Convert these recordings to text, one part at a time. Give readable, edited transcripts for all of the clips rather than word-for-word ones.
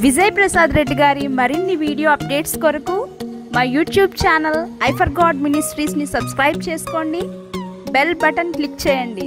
విజయ్ ప్రసాద్ రెడ్డి గారి మరిన్ని video updates కొరకు మా YouTube channel I for God మినిస్ట్రీస్ని సబ్స్క్రైబ్ చేసుకోండి, బెల్ బటన్ క్లిక్ చేయండి.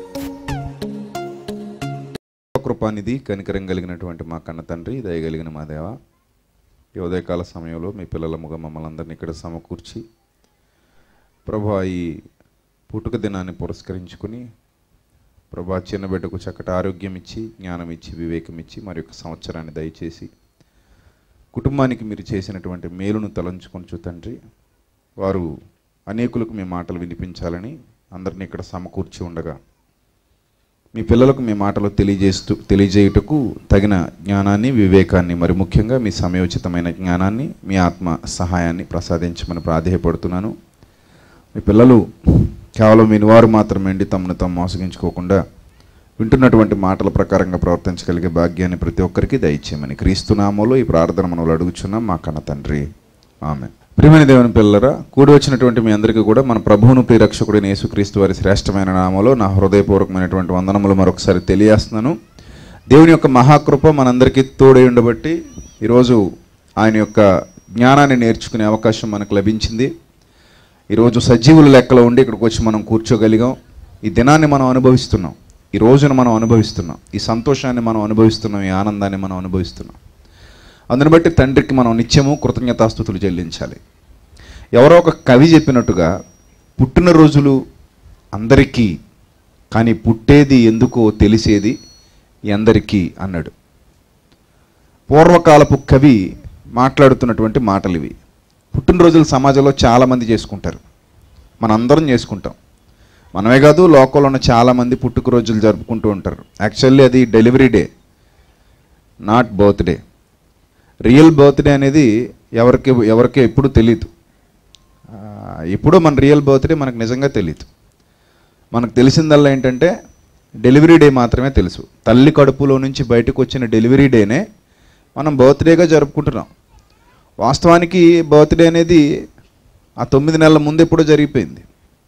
కృపానిధి కనికరం కలిగినటువంటి మా కన్న తండ్రి, దయగలిగిన మా దేవ, ఈ ఉదయకాల సమయంలో మీ పిల్లలముగా మమ్మల్ని అందరినీ ఇక్కడ సమకూర్చి ప్రభా ఈ పుట్టుక దినాన్ని పురస్కరించుకుని ప్రభా చిన్న బిడ్డకు చక్కటి ఆరోగ్యం ఇచ్చి, జ్ఞానం ఇచ్చి, వివేకం ఇచ్చి మరి యొక్క సంవత్సరాన్ని దయచేసి కుటుంబానికి మీరు చేసినటువంటి మేలును తలంచుకొంచు తండ్రి. వారు అనేకులకు మీ మాటలు వినిపించాలని అందరినీ ఇక్కడ సమకూర్చి ఉండగా మీ పిల్లలకు మీ మాటలు తెలియజేయుటకు తగిన జ్ఞానాన్ని, వివేకాన్ని, మరి ముఖ్యంగా మీ సమయోచితమైన జ్ఞానాన్ని, మీ ఆత్మ సహాయాన్ని ప్రసాదించమని ప్రాధేయపడుతున్నాను. మీ పిల్లలు కేవలం వినివారు మాత్రమే తమను తాము మోసగించుకోకుండా వింటున్నటువంటి మాటల ప్రకారంగా ప్రవర్తించగలిగే భాగ్యాన్ని ప్రతి ఒక్కరికి దయచేయమని క్రీస్తు నామములో ఈ ప్రార్థన మనలో అడుగుచున్నాం మా కన్న తండ్రి, ఆమేన్. ప్రియమైన దేవుని పిల్లరా, కూడి వచ్చినటువంటి మీ అందరికీ కూడా మన ప్రభువును ప్రియరక్షకుడైన యేసుక్రీస్తు వారి శ్రేష్టమైన నామములో నా హృదయపూర్వకమైనటువంటి వందనములు మరొకసారి తెలియజేస్తున్నాను. దేవుని యొక్క మహాకృప మనందరికీ తోడై ఉండబట్టి ఈరోజు ఆయన యొక్క జ్ఞానాన్ని నేర్చుకునే అవకాశం మనకు లభించింది. ఈరోజు సజీవుల లెక్కలో ఉండి ఇక్కడికి వచ్చి మనం కూర్చోగలిగాం. ఈ దినాన్ని మనం అనుభవిస్తున్నాం, ఈ రోజును మనం అనుభవిస్తున్నాం, ఈ సంతోషాన్ని మనం అనుభవిస్తున్నాం, ఈ ఆనందాన్ని మనం అనుభవిస్తున్నాం. అందుని బట్టి తండ్రికి మనం నిత్యము కృతజ్ఞతాస్తుతులు చెల్లించాలి. ఎవరో ఒక కవి చెప్పినట్టుగా పుట్టినరోజులు అందరికీ, కానీ పుట్టేది ఎందుకో తెలిసేది ఎందరికీ అన్నాడు. పూర్వకాలపు కవి మాట్లాడుతున్నటువంటి మాటలు ఇవి. పుట్టినరోజులు సమాజంలో చాలామంది చేసుకుంటారు, మనందరం చేసుకుంటాం. మనమే కాదు, లోకంలో ఉన్న చాలామంది పుట్టుకరోజులు జరుపుకుంటూ ఉంటారు. యాక్చువల్లీ అది delivery day, not birthday. Real birthday అనేది ఎవరికి ఎప్పుడు తెలియదు. ఎప్పుడో మన రియల్ బర్త్డే మనకు నిజంగా తెలియదు. మనకు తెలిసిందల్లా ఏంటంటే డెలివరీ డే మాత్రమే తెలుసు. తల్లి కడుపులో నుంచి బయటకు వచ్చిన డెలివరీ డేనే మనం బర్త్డేగా జరుపుకుంటున్నాం. వాస్తవానికి బర్త్డే అనేది ఆ 9 నెలల ముందు ఎప్పుడో జరిగిపోయింది.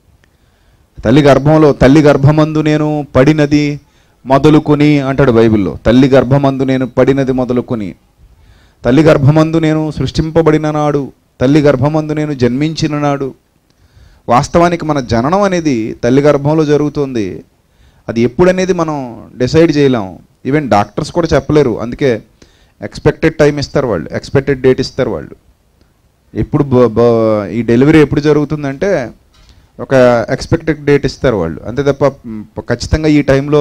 తల్లి గర్భమందు నేను పడినది మొదలుకొని అంటాడు బైబిల్లో. తల్లి గర్భమందు నేను పడినది మొదలుకొని, తల్లి గర్భమందు నేను సృష్టింపబడిన నాడు, తల్లి గర్భమందు నేను జన్మించిన నాడు. వాస్తవానికి మన జననం అనేది తల్లి గర్భంలో జరుగుతుంది. అది ఎప్పుడనేది మనం డిసైడ్ చేయలేం. ఈవెన్ డాక్టర్స్ కూడా చెప్పలేరు. అందుకే ఎక్స్పెక్టెడ్ టైం ఇస్తారు వాళ్ళు, ఎక్స్పెక్టెడ్ డేట్ ఇస్తారు వాళ్ళు. ఎప్పుడు ఈ డెలివరీ ఎప్పుడు జరుగుతుందంటే ఒక ఎక్స్పెక్టెడ్ డేట్ ఇస్తారు వాళ్ళు, అంతే తప్ప ఖచ్చితంగా ఈ టైంలో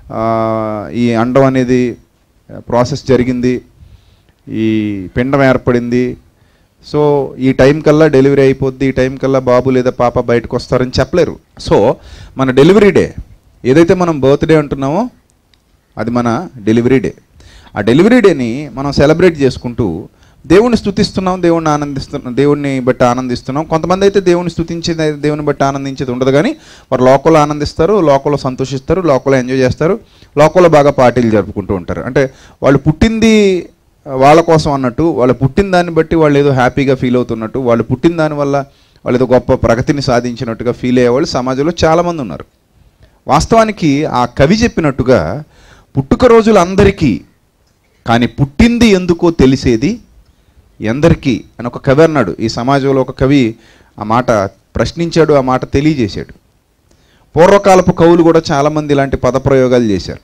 ఈ అండం అనేది ప్రాసెస్ జరిగింది, ఈ పిండం ఏర్పడింది, సో ఈ టైం కల్లా డెలివరీ అయిపోద్ది, ఈ టైం కల్లా బాబు లేదా పాప బయటకు వస్తారని చెప్పలేరు. సో మన డెలివరీ డే ఏదైతే మనం బర్త్డే అంటున్నామో అది మన డెలివరీ డే. ఆ డెలివరీ డేని మనం సెలబ్రేట్ చేసుకుంటూ దేవుణ్ణి స్తుతిస్తున్నాం, దేవుణ్ణి బట్టి ఆనందిస్తున్నాం. కొంతమంది అయితే దేవుని స్తుతించేది, దేవుని బట్టి ఆనందించేది ఉండదు, కానీ వారు లోకంలో ఆనందిస్తారు, లోకంలో సంతోషిస్తారు, లోకంలో ఎంజాయ్ చేస్తారు, లోకంలో బాగా పార్టీలు జరుపుకుంటూ ఉంటారు. అంటే వాళ్ళు పుట్టింది వాళ్ళ కోసం అన్నట్టు, వాళ్ళు పుట్టిన దాన్ని బట్టి వాళ్ళు ఏదో హ్యాపీగా ఫీల్ అవుతున్నట్టు, వాళ్ళు పుట్టిన దానివల్ల వాళ్ళు ఏదో గొప్ప ప్రగతిని సాధించినట్టుగా ఫీల్ అయ్యేవాళ్ళు సమాజంలో చాలామంది ఉన్నారు. వాస్తవానికి ఆ కవి చెప్పినట్టుగా పుట్టుక రోజులు అందరికీ, కానీ పుట్టింది ఎందుకో తెలిసేది ఎందరికీ అని ఒక కవి అన్నాడు. ఈ సమాజంలో ఒక కవి ఆ మాట ప్రశ్నించాడు, ఆ మాట తెలియజేశాడు. పూర్వకాలపు కవులు కూడా చాలామంది ఇలాంటి పదప్రయోగాలు చేశారు.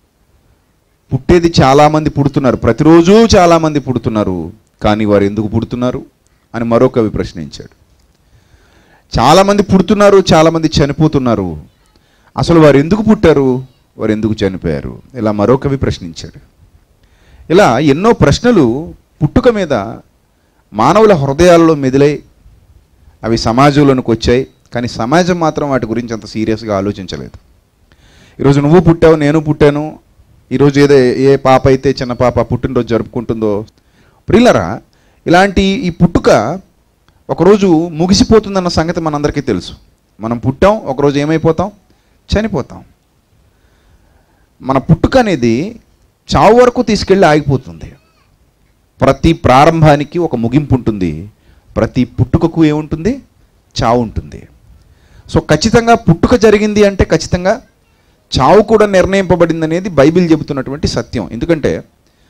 పుట్టేది చాలామంది పుడుతున్నారు, ప్రతిరోజు చాలామంది పుడుతున్నారు, కానీ వారు ఎందుకు పుడుతున్నారు అని మరో కవి ప్రశ్నించాడు. చాలామంది పుడుతున్నారు, చాలామంది చనిపోతున్నారు, అసలు వారు ఎందుకు పుట్టారు, వారు ఎందుకు చనిపోయారు, ఇలా మరో కవి ప్రశ్నించాడు. ఇలా ఎన్నో ప్రశ్నలు పుట్టుక మీద మానవుల హృదయాలలో మెదిలై అవి సమాజంలోనికి వచ్చాయి, కానీ సమాజం మాత్రం వాటి గురించి అంత సీరియస్గా ఆలోచించలేదు. ఈరోజు నువ్వు పుట్టావు, నేను పుట్టాను, ఈరోజు ఏ పాప అయితే చిన్న పాప పుట్టినరోజు జరుపుకుంటుందో, ప్రియులరా, ఇలాంటి ఈ పుట్టుక ఒకరోజు ముగిసిపోతుందన్న సంగతి మనందరికీ తెలుసు. మనం పుట్టాం, ఒకరోజు ఏమైపోతాం, చనిపోతాం. మన పుట్టుక అనేది చావు వరకు తీసుకెళ్ళి ఆగిపోతుంది. ప్రతి ప్రారంభానికి ఒక ముగింపు ఉంటుంది, ప్రతి పుట్టుకకు ఏముంటుంది, చావు ఉంటుంది. సో ఖచ్చితంగా పుట్టుక జరిగింది అంటే ఖచ్చితంగా చావు కూడా నిర్ణయింపబడింది అనేది బైబిల్ చెబుతున్నటువంటి సత్యం. ఎందుకంటే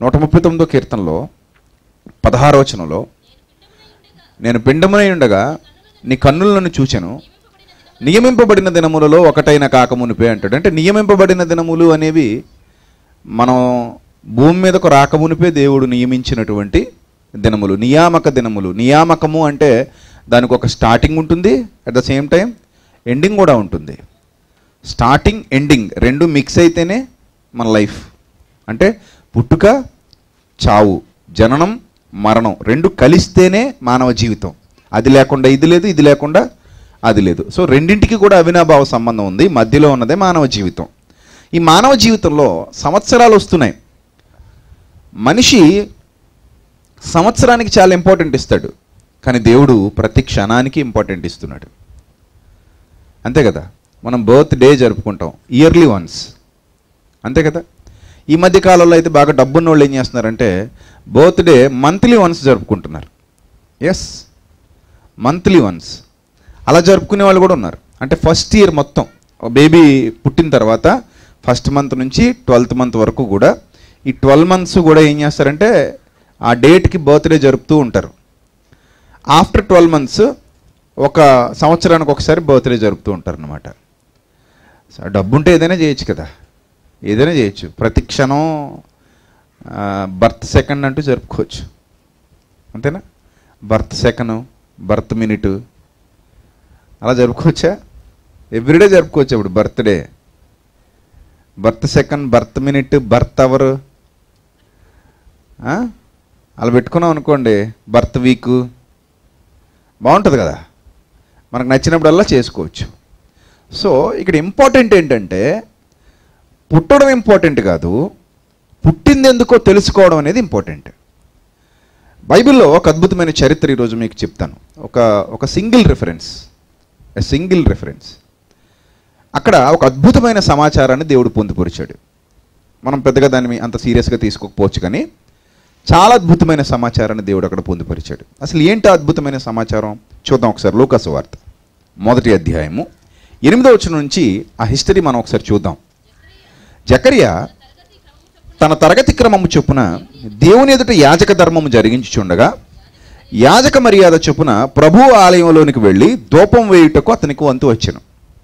139వ కీర్తనలో 16వ వచనంలో, నేను పిండమునై ఉండగా నీ కన్నులను చూచెను, నియమింపబడిన దినములలో ఒకటైన కాకమునిపే అంటాడు. అంటే నియమింపబడిన దినములు అనేవి మనం భూమి మీదకు రాకమునిపే దేవుడు నియమించినటువంటి దినములు, నియామక దినములు. నియామకము అంటే దానికి ఒక స్టార్టింగ్ ఉంటుంది, at the same time ending కూడా ఉంటుంది. స్టార్టింగ్ ఎండింగ్ రెండు మిక్స్ అయితేనే మన లైఫ్. అంటే పుట్టుక చావు, జననం మరణం రెండు కలిస్తేనే మానవ జీవితం. అది లేకుండా ఇది లేదు, ఇది లేకుండా అది లేదు. సో రెండింటికి కూడా అవినాభావ సంబంధం ఉంది. మధ్యలో ఉన్నదే మానవ జీవితం. ఈ మానవ జీవితంలో సంవత్సరాలు వస్తున్నాయి. మనిషి సంవత్సరానికి చాలా ఇంపార్టెంట్ ఇస్తాడు, కానీ దేవుడు ప్రతి క్షణానికి ఇంపార్టెంట్ ఇస్తున్నాడు. అంతే కదా. మనం బర్త్డే జరుపుకుంటాం ఇయర్లీ వన్స్, అంతే కదా. ఈ మధ్య కాలంలో అయితే బాగా డబ్బున్న వాళ్ళు ఏం చేస్తున్నారంటే బర్త్డే మంత్లీ వన్స్ జరుపుకుంటున్నారు. ఎస్, మంత్లీ వన్స్ అలా జరుపుకునే వాళ్ళు కూడా ఉన్నారు. అంటే ఫస్ట్ ఇయర్ మొత్తం బేబీ పుట్టిన తర్వాత ఫస్ట్ మంత్ నుంచి 12th మంత్ వరకు కూడా ఈ 12 months కూడా ఏం చేస్తారంటే ఆ డేట్కి బర్త్డే జరుపుతూ ఉంటారు. ఆఫ్టర్ 12 months ఒక సంవత్సరానికి ఒకసారి బర్త్డే జరుపుతూ ఉంటారు అన్నమాట. డబ్బు ఉంటే ఏదైనా చేయొచ్చు కదా, ఏదైనా చేయొచ్చు. ప్రతి క్షణం బర్త్ సెకండ్ అంటూ జరుపుకోవచ్చు, అంతేనా. బర్త్ సెకండ్, బర్త్ మినిట్ అలా జరుపుకోవచ్చా? ఎవ్రీడే జరుపుకోవచ్చు. ఇప్పుడు birthday, birth second, birth minute, birth hour అలా పెట్టుకున్నాం అనుకోండి. బర్త్ వీక్ బాగుంటుంది కదా, మనకు నచ్చినప్పుడల్లా చేసుకోవచ్చు. సో ఇక్కడ ఇంపార్టెంట్ ఏంటంటే పుట్టడం ఇంపార్టెంట్ కాదు, పుట్టింది ఎందుకో తెలుసుకోవడం అనేది ఇంపార్టెంట్. బైబిల్లో ఒక అద్భుతమైన చరిత్ర ఈరోజు మీకు చెప్తాను. ఒక సింగిల్ రిఫరెన్స్. అక్కడ ఒక అద్భుతమైన సమాచారాన్ని దేవుడు పొందుపరిచాడు. మనం పెద్దగా దాన్ని అంత సీరియస్గా తీసుకోకపోవచ్చు, కానీ చాలా అద్భుతమైన సమాచారాన్ని దేవుడు అక్కడ పొందుపరిచాడు. అసలు ఏంటి అద్భుతమైన సమాచారం చూద్దాం ఒకసారి. లూకాసు వార్త 1వ అధ్యాయము 8వ వచనం నుంచి ఆ హిస్టరీ మనం ఒకసారి చూద్దాం. జకరియా తన తరగతి క్రమము చొప్పున దేవుని ఎదుట యాజక ధర్మము జరిగించుచుండగా యాజక మర్యాద చొప్పున ప్రభు ఆలయంలోనికి వెళ్ళి ధూపం వేయుటకు అతనికి వంతు వచ్చెను.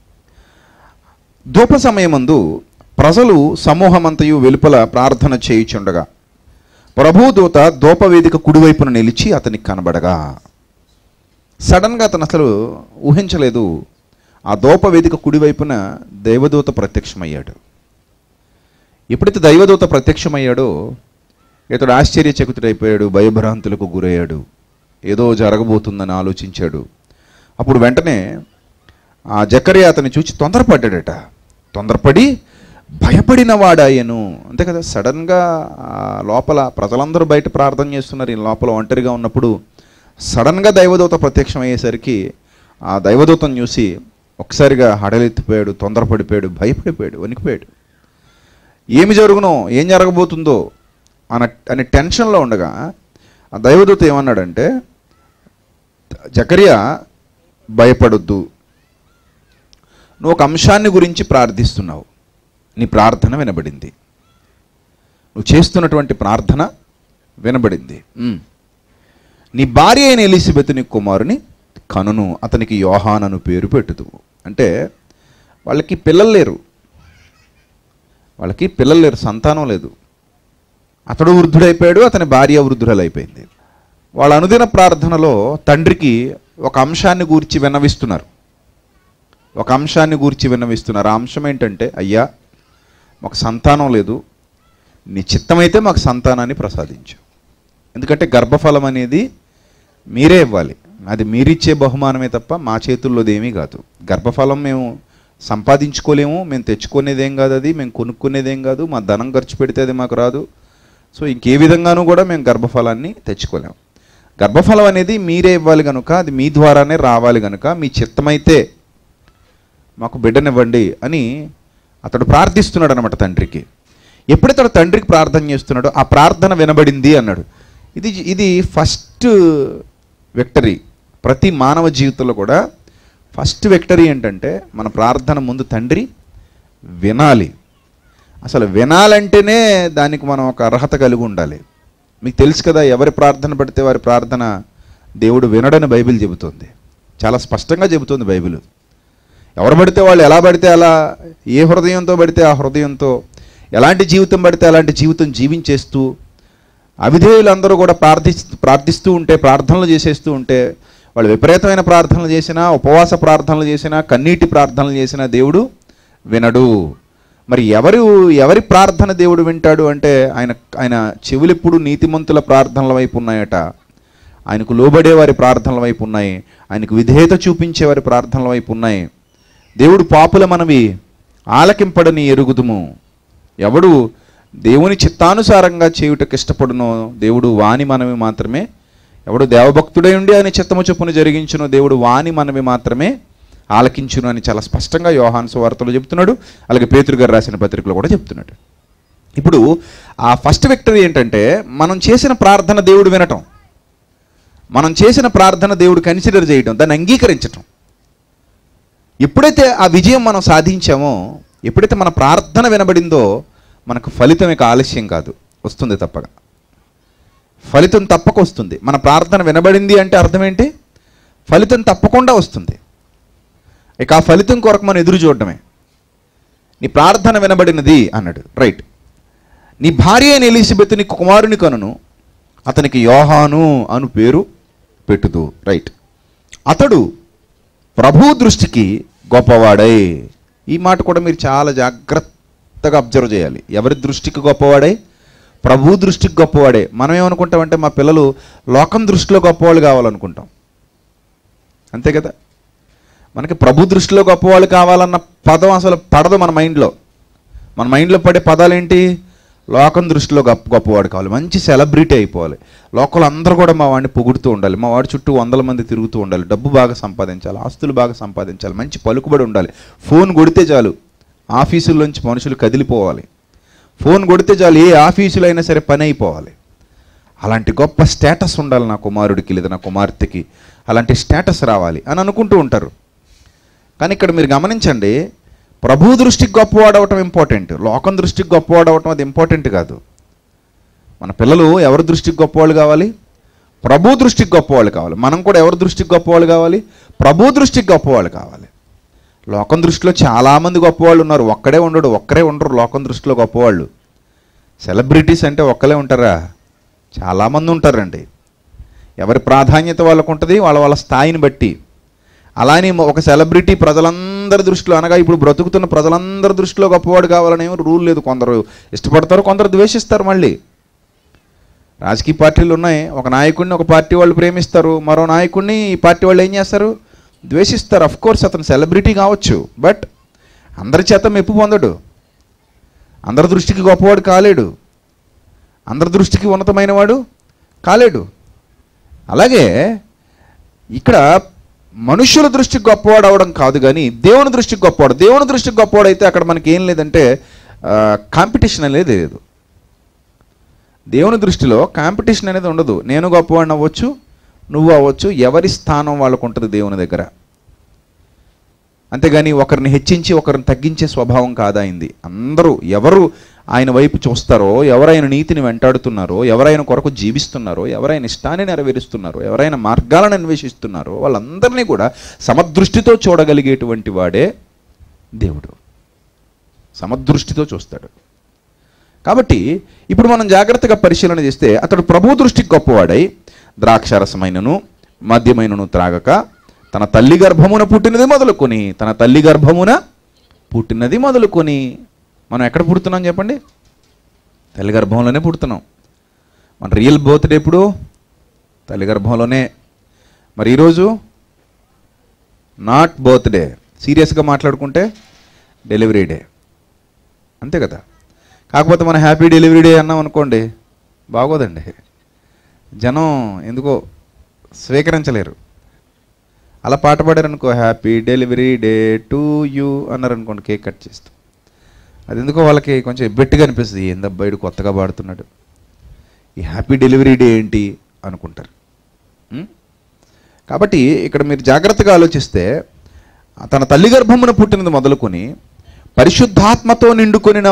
ధూప సమయమందు ప్రజలు సమూహమంతయు వెలుపల ప్రార్థన చేయుచుండగా ప్రభుదూత ధూపవేదిక కుడివైపున నిలిచి అతనికి కనబడగా, సడన్గా అతను అసలు ఊహించలేదు, ఆ ధూపవేదిక కుడివైపున దైవదూత ప్రత్యక్షమయ్యాడు. ఎప్పుడైతే దైవదూత ప్రత్యక్షమయ్యాడో ఇతడు ఆశ్చర్యచకితుడైపోయాడు, భయభ్రాంతులకు గురయ్యాడు, ఏదో జరగబోతుందని ఆలోచించాడు. అప్పుడు వెంటనే ఆ జకరియా అతన్ని చూసి తొందరపడ్డాడట. తొందరపడి భయపడిన వాడాయను. అంతే కదా. సడన్గా లోపల ప్రజలందరూ బయట ప్రార్థన చేస్తున్నారు, ఈ లోపల ఒంటరిగా ఉన్నప్పుడు సడన్గా దైవదూత ప్రత్యక్షం అయ్యేసరికి ఆ దైవదూతను చూసి ఒకసారిగా హడలెత్తిపోయాడు, తొందరపడిపోయాడు, భయపడిపోయాడు, వణికిపోయాడు. ఏమి జరుగునో, ఏం జరగబోతుందో అనే టెన్షన్లో ఉండగా ఆ దైవదూత ఏమన్నాడంటే, జకరియా భయపడొద్దు, నువ్వు ఒక అంశాన్ని గురించి ప్రార్థిస్తున్నావు, నీ ప్రార్థన వినబడింది, నువ్వు చేస్తున్నటువంటి ప్రార్థన వినబడింది. నీ భార్య అయిన ఎలిజబెత్ నీ కుమారుని కనును, అతనికి యోహానను పేరు పెట్టుదువు. అంటే వాళ్ళకి పిల్లలు లేరు, సంతానం లేదు. అతడు వృద్ధుడైపోయాడు, అతని భార్య వృద్ధురాలైపోయింది. వాళ్ళ అనుదిన ప్రార్థనలో తండ్రికి ఒక అంశాన్ని గూర్చి విన్నవిస్తున్నారు. ఆ అంశం ఏంటంటే, అయ్యా మాకు సంతానం లేదు, నీ చిత్తమైతే మాకు సంతానాన్ని ప్రసాదించు. ఎందుకంటే గర్భఫలం అనేది మీరే ఇవ్వాలి, అది మీరిచ్చే బహుమానమే తప్ప మా చేతుల్లోది ఏమీ కాదు. గర్భఫలం మేము సంపాదించుకోలేము, మేము తెచ్చుకునేదేం కాదు, అది మేము కొనుక్కునేదేం కాదు, మా ధనం ఖర్చు పెడితే అది మాకు రాదు. సో ఇంకే విధంగానూ కూడా మేము గర్భఫలాన్ని తెచ్చుకోలేము. గర్భఫలం అనేది మీరే ఇవ్వాలి కనుక, అది మీ ద్వారానే రావాలి కనుక, మీ చిత్తమైతే మాకు బిడ్డనివ్వండి అని అతడు ప్రార్థిస్తున్నాడు అనమాట తండ్రికి. ఎప్పుడైతే అతడు తండ్రికి ప్రార్థన చేస్తున్నాడో ఆ ప్రార్థన వినబడింది అన్నాడు. ఇది ఫస్ట్ విక్టరీ. ప్రతి మానవ జీవితంలో కూడా ఫస్ట్ విక్టరీ ఏంటంటే మన ప్రార్థన ముందు తండ్రి వినాలి. అసలు వినాలంటేనే దానికి మనం ఒక అర్హత కలిగి ఉండాలి. మీకు తెలుసు కదా, ఎవరి ప్రార్థన పడితే వారి ప్రార్థన దేవుడు వినడని బైబిల్ చెబుతుంది. చాలా స్పష్టంగా చెబుతుంది బైబిల్. ఎవరు పడితే వాళ్ళు ఎలా పడితే అలా, ఏ హృదయంతో పడితే ఆ హృదయంతో, ఎలాంటి జీవితం పడితే అలాంటి జీవితం జీవించేస్తూ, అవిధేయులందరూ కూడా ప్రార్థిస్తూ ఉంటే, ప్రార్థనలు చేసేస్తూ ఉంటే, వాళ్ళు విపరీతమైన ప్రార్థనలు చేసినా, ఉపవాస ప్రార్థనలు చేసినా, కన్నీటి ప్రార్థనలు చేసినా దేవుడు వినడు. మరి ఎవరి ప్రార్థన దేవుడు వింటాడు అంటే ఆయన చెవులెప్పుడు నీతిమంతుల ప్రార్థనల వైపు ఉన్నాయట, ఆయనకు లోబడే వారి ప్రార్థనల వైపు ఉన్నాయి, ఆయనకు విధేయత చూపించే వారి ప్రార్థనల వైపు ఉన్నాయి. దేవుడు పాపుల మనవి ఆలకింపడని ఎరుగుదుము. ఎవడు దేవుని చిత్తానుసారంగా చేయుటకు ఇష్టపడునో దేవుడు వాని మనవి మాత్రమే, ఎవడు దేవభక్తుడై ఉండి ఆయన చిత్తము చొప్పున జరిగించునో దేవుడు వాని మనవి మాత్రమే ఆలకించును అని చాలా స్పష్టంగా యోహాను సువార్తలో చెప్తున్నాడు. అలాగే పేతురు గారు రాసిన పత్రికలో కూడా చెప్తున్నాడు. ఇప్పుడు ఆ ఫస్ట్ విక్టరీ ఏంటంటే, మనం చేసిన ప్రార్థన దేవుడు వినటం, మనం చేసిన ప్రార్థన దేవుడు కన్సిడర్ చేయడం, దాన్ని అంగీకరించటం. ఎప్పుడైతే ఆ విజయం మనం సాధించామో, ఎప్పుడైతే మన ప్రార్థన వినబడిందో, మనకు ఫలితం ఇక ఆలస్యం కాదు, వస్తుంది తప్పగా. ఫలితం తప్పక వస్తుంది. మన ప్రార్థన వినబడింది అంటే అర్థం ఏంటి? ఫలితం తప్పకుండా వస్తుంది. ఇక ఆ ఫలితం కొరకు మనం ఎదురు చూడటమే. నీ ప్రార్థన వినబడినది అన్నాడు, రైట్. నీ భార్య అయిన ఎలిజబెత్ నీ కుమారుని కనును, అతనికి యోహాను అను పేరు పెట్టుదు, రైట్. అతడు ప్రభు దృష్టికి గొప్పవాడై. ఈ మాట కూడా మీరు చాలా జాగ్రత్తగా అబ్జర్వ్ చేయాలి. ఎవరి దృష్టికి గొప్పవాడై? ప్రభు దృష్టికి గొప్పవాడే. మనం ఏమనుకుంటామంటే మా పిల్లలు లోకం దృష్టిలో గొప్పవాళ్ళు కావాలనుకుంటాం, అంతే కదా. మనకి ప్రభు దృష్టిలో గొప్పవాళ్ళు కావాలన్న పదం అసలు పడదు మన మైండ్లో. మన మైండ్లో పడే పదాలు ఏంటి? లోకం దృష్టిలో గొప్పవాడు కావాలి, మంచి సెలబ్రిటీ అయిపోవాలి, లోకల్ అందరూ కూడా మా వాడిని పొగుడుతూ ఉండాలి, మా వాడి చుట్టూ 100 మంది తిరుగుతూ ఉండాలి, డబ్బు బాగా సంపాదించాలి, ఆస్తులు బాగా సంపాదించాలి, మంచి పలుకుబడి ఉండాలి, ఫోన్ కొడితే చాలు ఆఫీసుల్లోంచి మనుషులు కదిలిపోవాలి, ఫోన్ కొడితే చాలు ఏ ఆఫీసులో అయినా సరే పని అయిపోవాలి. అలాంటి గొప్ప స్టేటస్ ఉండాలి నా కుమారుడికి లేదా నా కుమార్తెకి, అలాంటి స్టేటస్ రావాలి అని అనుకుంటూ ఉంటారు. కానీ ఇక్కడ మీరు గమనించండి, ప్రభు దృష్టికి గొప్పవాడవటం ఇంపార్టెంట్, లోకం దృష్టికి గొప్పవాడవటం అది ఇంపార్టెంట్ కాదు. మన పిల్లలు ఎవరి దృష్టికి గొప్పవాళ్ళు కావాలి? ప్రభు దృష్టికి గొప్పవాళ్ళు కావాలి. మనం కూడా ఎవరి దృష్టికి గొప్పవాళ్ళు కావాలి? ప్రభు దృష్టికి గొప్పవాళ్ళు కావాలి. లోకం దృష్టిలో చాలామంది గొప్పవాళ్ళు ఉన్నారు, ఒక్కరే ఉండరు లోకం దృష్టిలో గొప్పవాళ్ళు. సెలబ్రిటీస్ అంటే ఒక్కలే ఉంటారా? చాలామంది ఉంటారండి. ఎవరి ప్రాధాన్యత వాళ్ళకు ఉంటుంది, వాళ్ళ స్థాయిని బట్టి. అలానే ఒక సెలబ్రిటీ ప్రజలందరి దృష్టిలో, అనగా ఇప్పుడు బ్రతుకుతున్న ప్రజలందరి దృష్టిలో గొప్పవాడు కావాలని ఏమో రూల్ లేదు. కొందరు ఇష్టపడతారు, కొందరు ద్వేషిస్తారు. మళ్ళీ రాజకీయ పార్టీలు ఉన్నాయి, ఒక నాయకుడిని ఒక పార్టీ వాళ్ళు ప్రేమిస్తారు, మరో నాయకుడిని ఈ పార్టీ వాళ్ళు ఏం చేస్తారు? ద్వేషిస్తారు. అఫ్ కోర్స్ అతను సెలబ్రిటీ కావచ్చు, బట్ అందరి చేత మెప్పు పొందడు, అందరి దృష్టికి గొప్పవాడు కాలేడు, అందరి దృష్టికి ఉన్నతమైన వాడు కాలేడు. అలాగే ఇక్కడ మనుషుల దృష్టికి గొప్పవాడు అవడం కాదు, కానీ దేవుని దృష్టికి గొప్పవాడు. దేవుని దృష్టికి గొప్పవాడు అయితే అక్కడ మనకి ఏం లేదంటే కాంపిటీషన్ అనేది లేదు. దేవుని దృష్టిలో కాంపిటీషన్ అనేది ఉండదు. నేను గొప్పవాడిని అవ్వచ్చు, నువ్వు అవ్వచ్చు, ఎవరి స్థానం వాళ్ళకు ఉంటుంది దేవుని దగ్గర. అంతేగాని ఒకరిని హెచ్చించి ఒకరిని తగ్గించే స్వభావం కాదాయింది. అందరూ ఎవరు ఆయన వైపు చూస్తారో, ఎవరైనా నీతిని వెంటాడుతున్నారో, ఎవరైనా కొరకు జీవిస్తున్నారో, ఎవరైనా ఇష్టాన్ని నెరవేరుస్తున్నారో, ఎవరైనా మార్గాలను అన్వేషిస్తున్నారో వాళ్ళందరినీ కూడా సమదృష్టితో చూడగలిగేటువంటి వాడే దేవుడు. సమదృష్టితో చూస్తాడు. కాబట్టి ఇప్పుడు మనం జాగ్రత్తగా పరిశీలన చేస్తే, అతడు ప్రభు దృష్టికి గొప్పవాడై ద్రాక్షారసమైనను మద్యమైనను త్రాగక తన తల్లి గర్భమున పుట్టినది మొదలుకొని మనం ఎక్కడ పుడుతున్నాం చెప్పండి? తల్లి గర్భంలోనే పుడుతున్నాం. మన రియల్ బర్త్డే ఎప్పుడు? తల్లి గర్భంలోనే. మరి ఈరోజు నాట్ బర్త్డే, సీరియస్గా మాట్లాడుకుంటే డెలివరీ డే, అంతే కదా. కాకపోతే మనం హ్యాపీ డెలివరీ డే అన్నాం అనుకోండి, బాగోదండి, జనం ఎందుకో స్వీకరించలేరు. అలా పాట పాడారనుకో, happy delivery day to you అన్నారనుకోండి, కేక్ కట్ చేస్తాం. అది ఎందుకో వాళ్ళకి కొంచెం ఎబ్బెట్టుగా అనిపిస్తుంది, ఏందబ్బాయిడు కొత్తగా పాడుతున్నాడు, ఈ హ్యాపీ డెలివరీ డే ఏంటి అనుకుంటారు. కాబట్టి ఇక్కడ మీరు జాగ్రత్తగా ఆలోచిస్తే, తన తల్లి గర్భమున పుట్టినది మొదలుకొని పరిశుద్ధాత్మతో నిండుకొనిన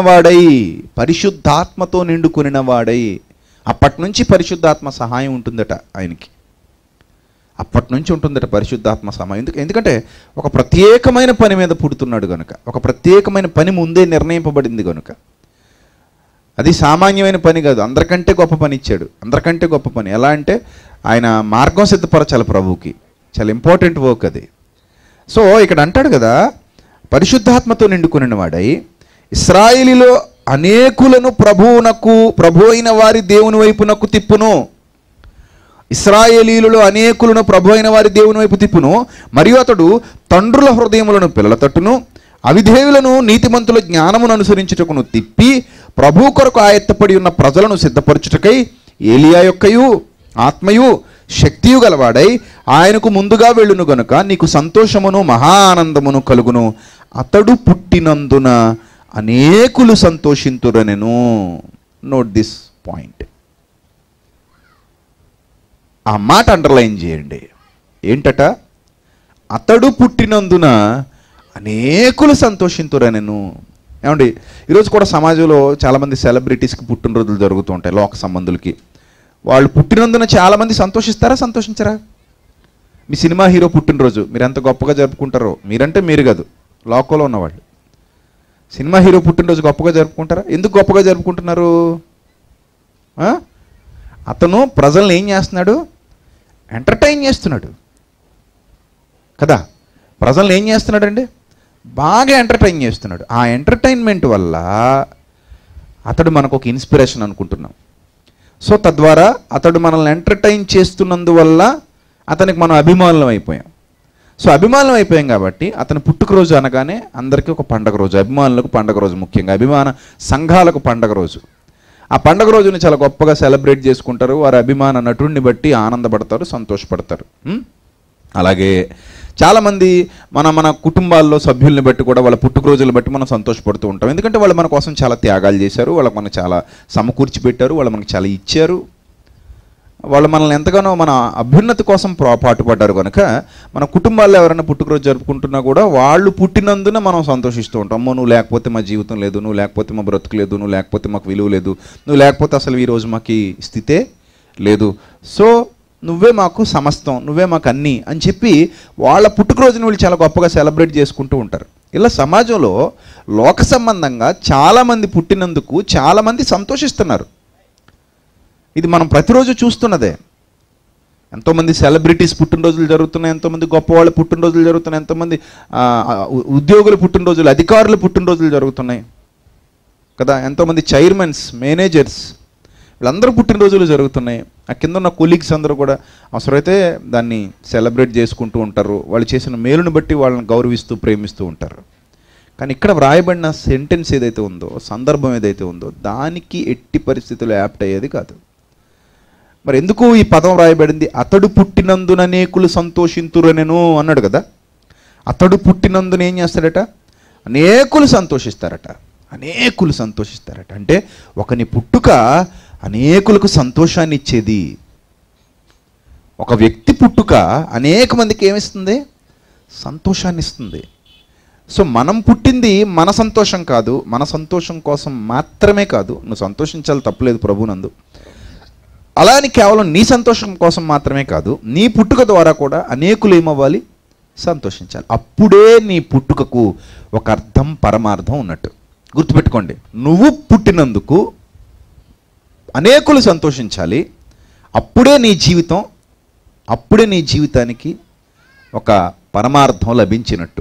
వాడై అప్పటి నుంచి పరిశుద్ధాత్మ సహాయం ఉంటుందట ఆయనకి. అప్పటి నుంచి ఉంటుందట పరిశుద్ధాత్మ సహాయం. ఎందుకంటే ఒక ప్రత్యేకమైన పని మీద పుడుతున్నాడు కనుక, ఒక ప్రత్యేకమైన పని ముందే నిర్ణయింపబడింది కనుక. అది సామాన్యమైన పని కాదు, అందరికంటే గొప్ప పని ఇచ్చాడు. అందరికంటే గొప్ప పని ఎలా అంటే ఆయన మార్గం సిద్ధపరచాలి ప్రభువుకి. చాలా ఇంపార్టెంట్ వర్క్ అది. సో ఇక్కడ అంటాడు కదా, పరిశుద్ధాత్మతో నిండుకుని వాడై ఇశ్రాయేలీలో అనేకులను ప్రభు అయిన వారి దేవుని వైపునకు తిప్పును. ఇశ్రాయేలీలలో అనేకులను ప్రభు అయిన వారి దేవుని వైపు తిప్పును. మరియు అతడు తండ్రుల హృదయములను పిల్లల తట్టును, అవిధేయులను నీతిమంతుల జ్ఞానమును అనుసరించుటకును తిప్పి ప్రభు కొరకు ఆయత్తపడి ఉన్న ప్రజలను సిద్ధపరచుటకై ఏలియా యొక్కయు ఆత్మయు శక్తియు గలవాడై ఆయనకు ముందుగా వెళ్ళును గనుక నీకు సంతోషమును మహా ఆనందమును కలుగును. అతడు పుట్టినందున అనేకులు సంతోషింతురనెను. Note this point. ఆ మాట అండర్లైన్ చేయండి. ఏంటట? అతడు పుట్టినందున అనేకులు సంతోషింతురనెను. ఏమండి, ఈరోజు కూడా సమాజంలో చాలామంది సెలబ్రిటీస్కి పుట్టినరోజులు జరుగుతూ ఉంటాయి. లోక సంబంధులకి వాళ్ళు పుట్టినందున చాలామంది సంతోషిస్తారా, సంతోషించరా? మీ సినిమా హీరో పుట్టినరోజు మీరు ఎంత గొప్పగా జరుపుకుంటారో, మీరంటే మీరు కాదు, లోకంలో ఉన్నవాళ్ళు. సినిమా హీరో పుట్టినరోజు గొప్పగా జరుపుకుంటారా? ఎందుకు గొప్పగా జరుపుకుంటున్నారు? అతను ప్రజల్ని ఏం చేస్తున్నాడు? ఎంటర్టైన్ చేస్తున్నాడు కదా. ప్రజల్ని ఏం చేస్తున్నాడండి? బాగా ఎంటర్టైన్ చేస్తున్నాడు. ఆ ఎంటర్టైన్మెంట్ వల్ల అతడు మనకు ఒక ఇన్స్పిరేషన్ అనుకుంటున్నాం. సో తద్వారా అతడు మనల్ని ఎంటర్టైన్ చేస్తున్నందువల్ల అతనికి మనం అభిమానులం అయిపోయాం. సో అభిమానులం అయిపోయాం కాబట్టి అతని పుట్టుకరోజు అనగానే అందరికీ ఒక పండగ రోజు. అభిమానులకు పండగ రోజు, ముఖ్యంగా అభిమాన సంఘాలకు పండగ రోజు. ఆ పండగ రోజుని చాలా గొప్పగా సెలబ్రేట్ చేసుకుంటారు. వారి అభిమాన నటుడిని బట్టి ఆనందపడతారు, సంతోషపడతారు. అలాగే చాలామంది మన కుటుంబాల్లో సభ్యుల్ని బట్టి కూడా వాళ్ళ పుట్టుకరోజులను బట్టి మనం సంతోషపడుతూ ఉంటాం. ఎందుకంటే వాళ్ళు మన కోసం చాలా త్యాగాలు చేశారు, వాళ్ళకి మనకు చాలా సమకూర్చి పెట్టారు, వాళ్ళు మనకు చాలా ఇచ్చారు. వాళ్ళు మనల్ని ఎంతగానో మన అభ్యున్నతి కోసం పాటుపడ్డారు కనుక మన కుటుంబాల్లో ఎవరైనా పుట్టుకరోజు జరుపుకుంటున్నా కూడా వాళ్ళు పుట్టినందున మనం సంతోషిస్తూ ఉంటాం. అమ్మో, నువ్వు లేకపోతే మా జీవితం లేదు, నువ్వు లేకపోతే మా బ్రతుకు లేదు, నువ్వు లేకపోతే మాకు విలువ లేదు, నువ్వు లేకపోతే అసలు ఈరోజు మాకు స్థితే లేదు, సో నువ్వే మాకు సమస్తం, నువ్వే మాకు అన్నీ అని చెప్పి వాళ్ళ పుట్టుకరోజుని వీళ్ళు చాలా గొప్పగా సెలబ్రేట్ చేసుకుంటూ ఉంటారు. ఇలా సమాజంలో లోక సంబంధంగా చాలామంది పుట్టినందుకు చాలామంది సంతోషిస్తున్నారు. ఇది మనం ప్రతిరోజు చూస్తున్నదే. ఎంతోమంది సెలబ్రిటీస్ పుట్టినరోజులు జరుగుతున్నాయి, ఎంతోమంది గొప్పవాళ్ళ పుట్టినరోజులు జరుగుతున్నాయి, ఎంతోమంది ఉద్యోగుల పుట్టినరోజులు, అధికారుల పుట్టినరోజులు జరుగుతున్నాయి కదా. ఎంతోమంది చైర్మన్స్, మేనేజర్స్, వీళ్ళందరూ పుట్టినరోజులు జరుగుతున్నాయి. ఆ కింద ఉన్న కొలీగ్స్ అందరూ కూడా అవసరమైతే దాన్ని సెలబ్రేట్ చేసుకుంటూ ఉంటారు. వాళ్ళు చేసిన మేలుని బట్టి వాళ్ళని గౌరవిస్తూ ప్రేమిస్తూ ఉంటారు. కానీ ఇక్కడ వ్రాయబడిన సెంటెన్స్ ఏదైతే ఉందో, సందర్భం ఏదైతే ఉందో, దానికి ఎట్టి పరిస్థితుల్లో యాప్ట్ అయ్యేది కాదు. మరి ఎందుకు ఈ పదం వ్రాయబడింది? అతడు పుట్టినందున అనేకులు సంతోషింతురనెను అన్నాడు కదా. అతడు పుట్టినందున ఏం చేస్తాడట? అనేకులు సంతోషిస్తారట. అనేకులు సంతోషిస్తారట అంటే ఒకని పుట్టుక అనేకులకు సంతోషాన్ని ఇచ్చేది. ఒక వ్యక్తి పుట్టుక అనేక మందికి ఏమిస్తుంది? సంతోషాన్ని ఇస్తుంది. సో మనం పుట్టింది మన సంతోషం కాదు, మన సంతోషం కోసం మాత్రమే కాదు. నువ్వు సంతోషించాలి, తప్పులేదు ప్రభునందు. అలా అని కేవలం నీ సంతోషం కోసం మాత్రమే కాదు, నీ పుట్టుక ద్వారా కూడా అనేకులు ఏమవ్వాలి? సంతోషించాలి. అప్పుడే నీ పుట్టుకకు ఒక అర్థం, పరమార్థం ఉన్నట్టు. గుర్తుపెట్టుకోండి, నువ్వు పుట్టినందుకు అనేకులు సంతోషించాలి. అప్పుడే నీ జీవితానికి ఒక పరమార్థం లభించినట్టు.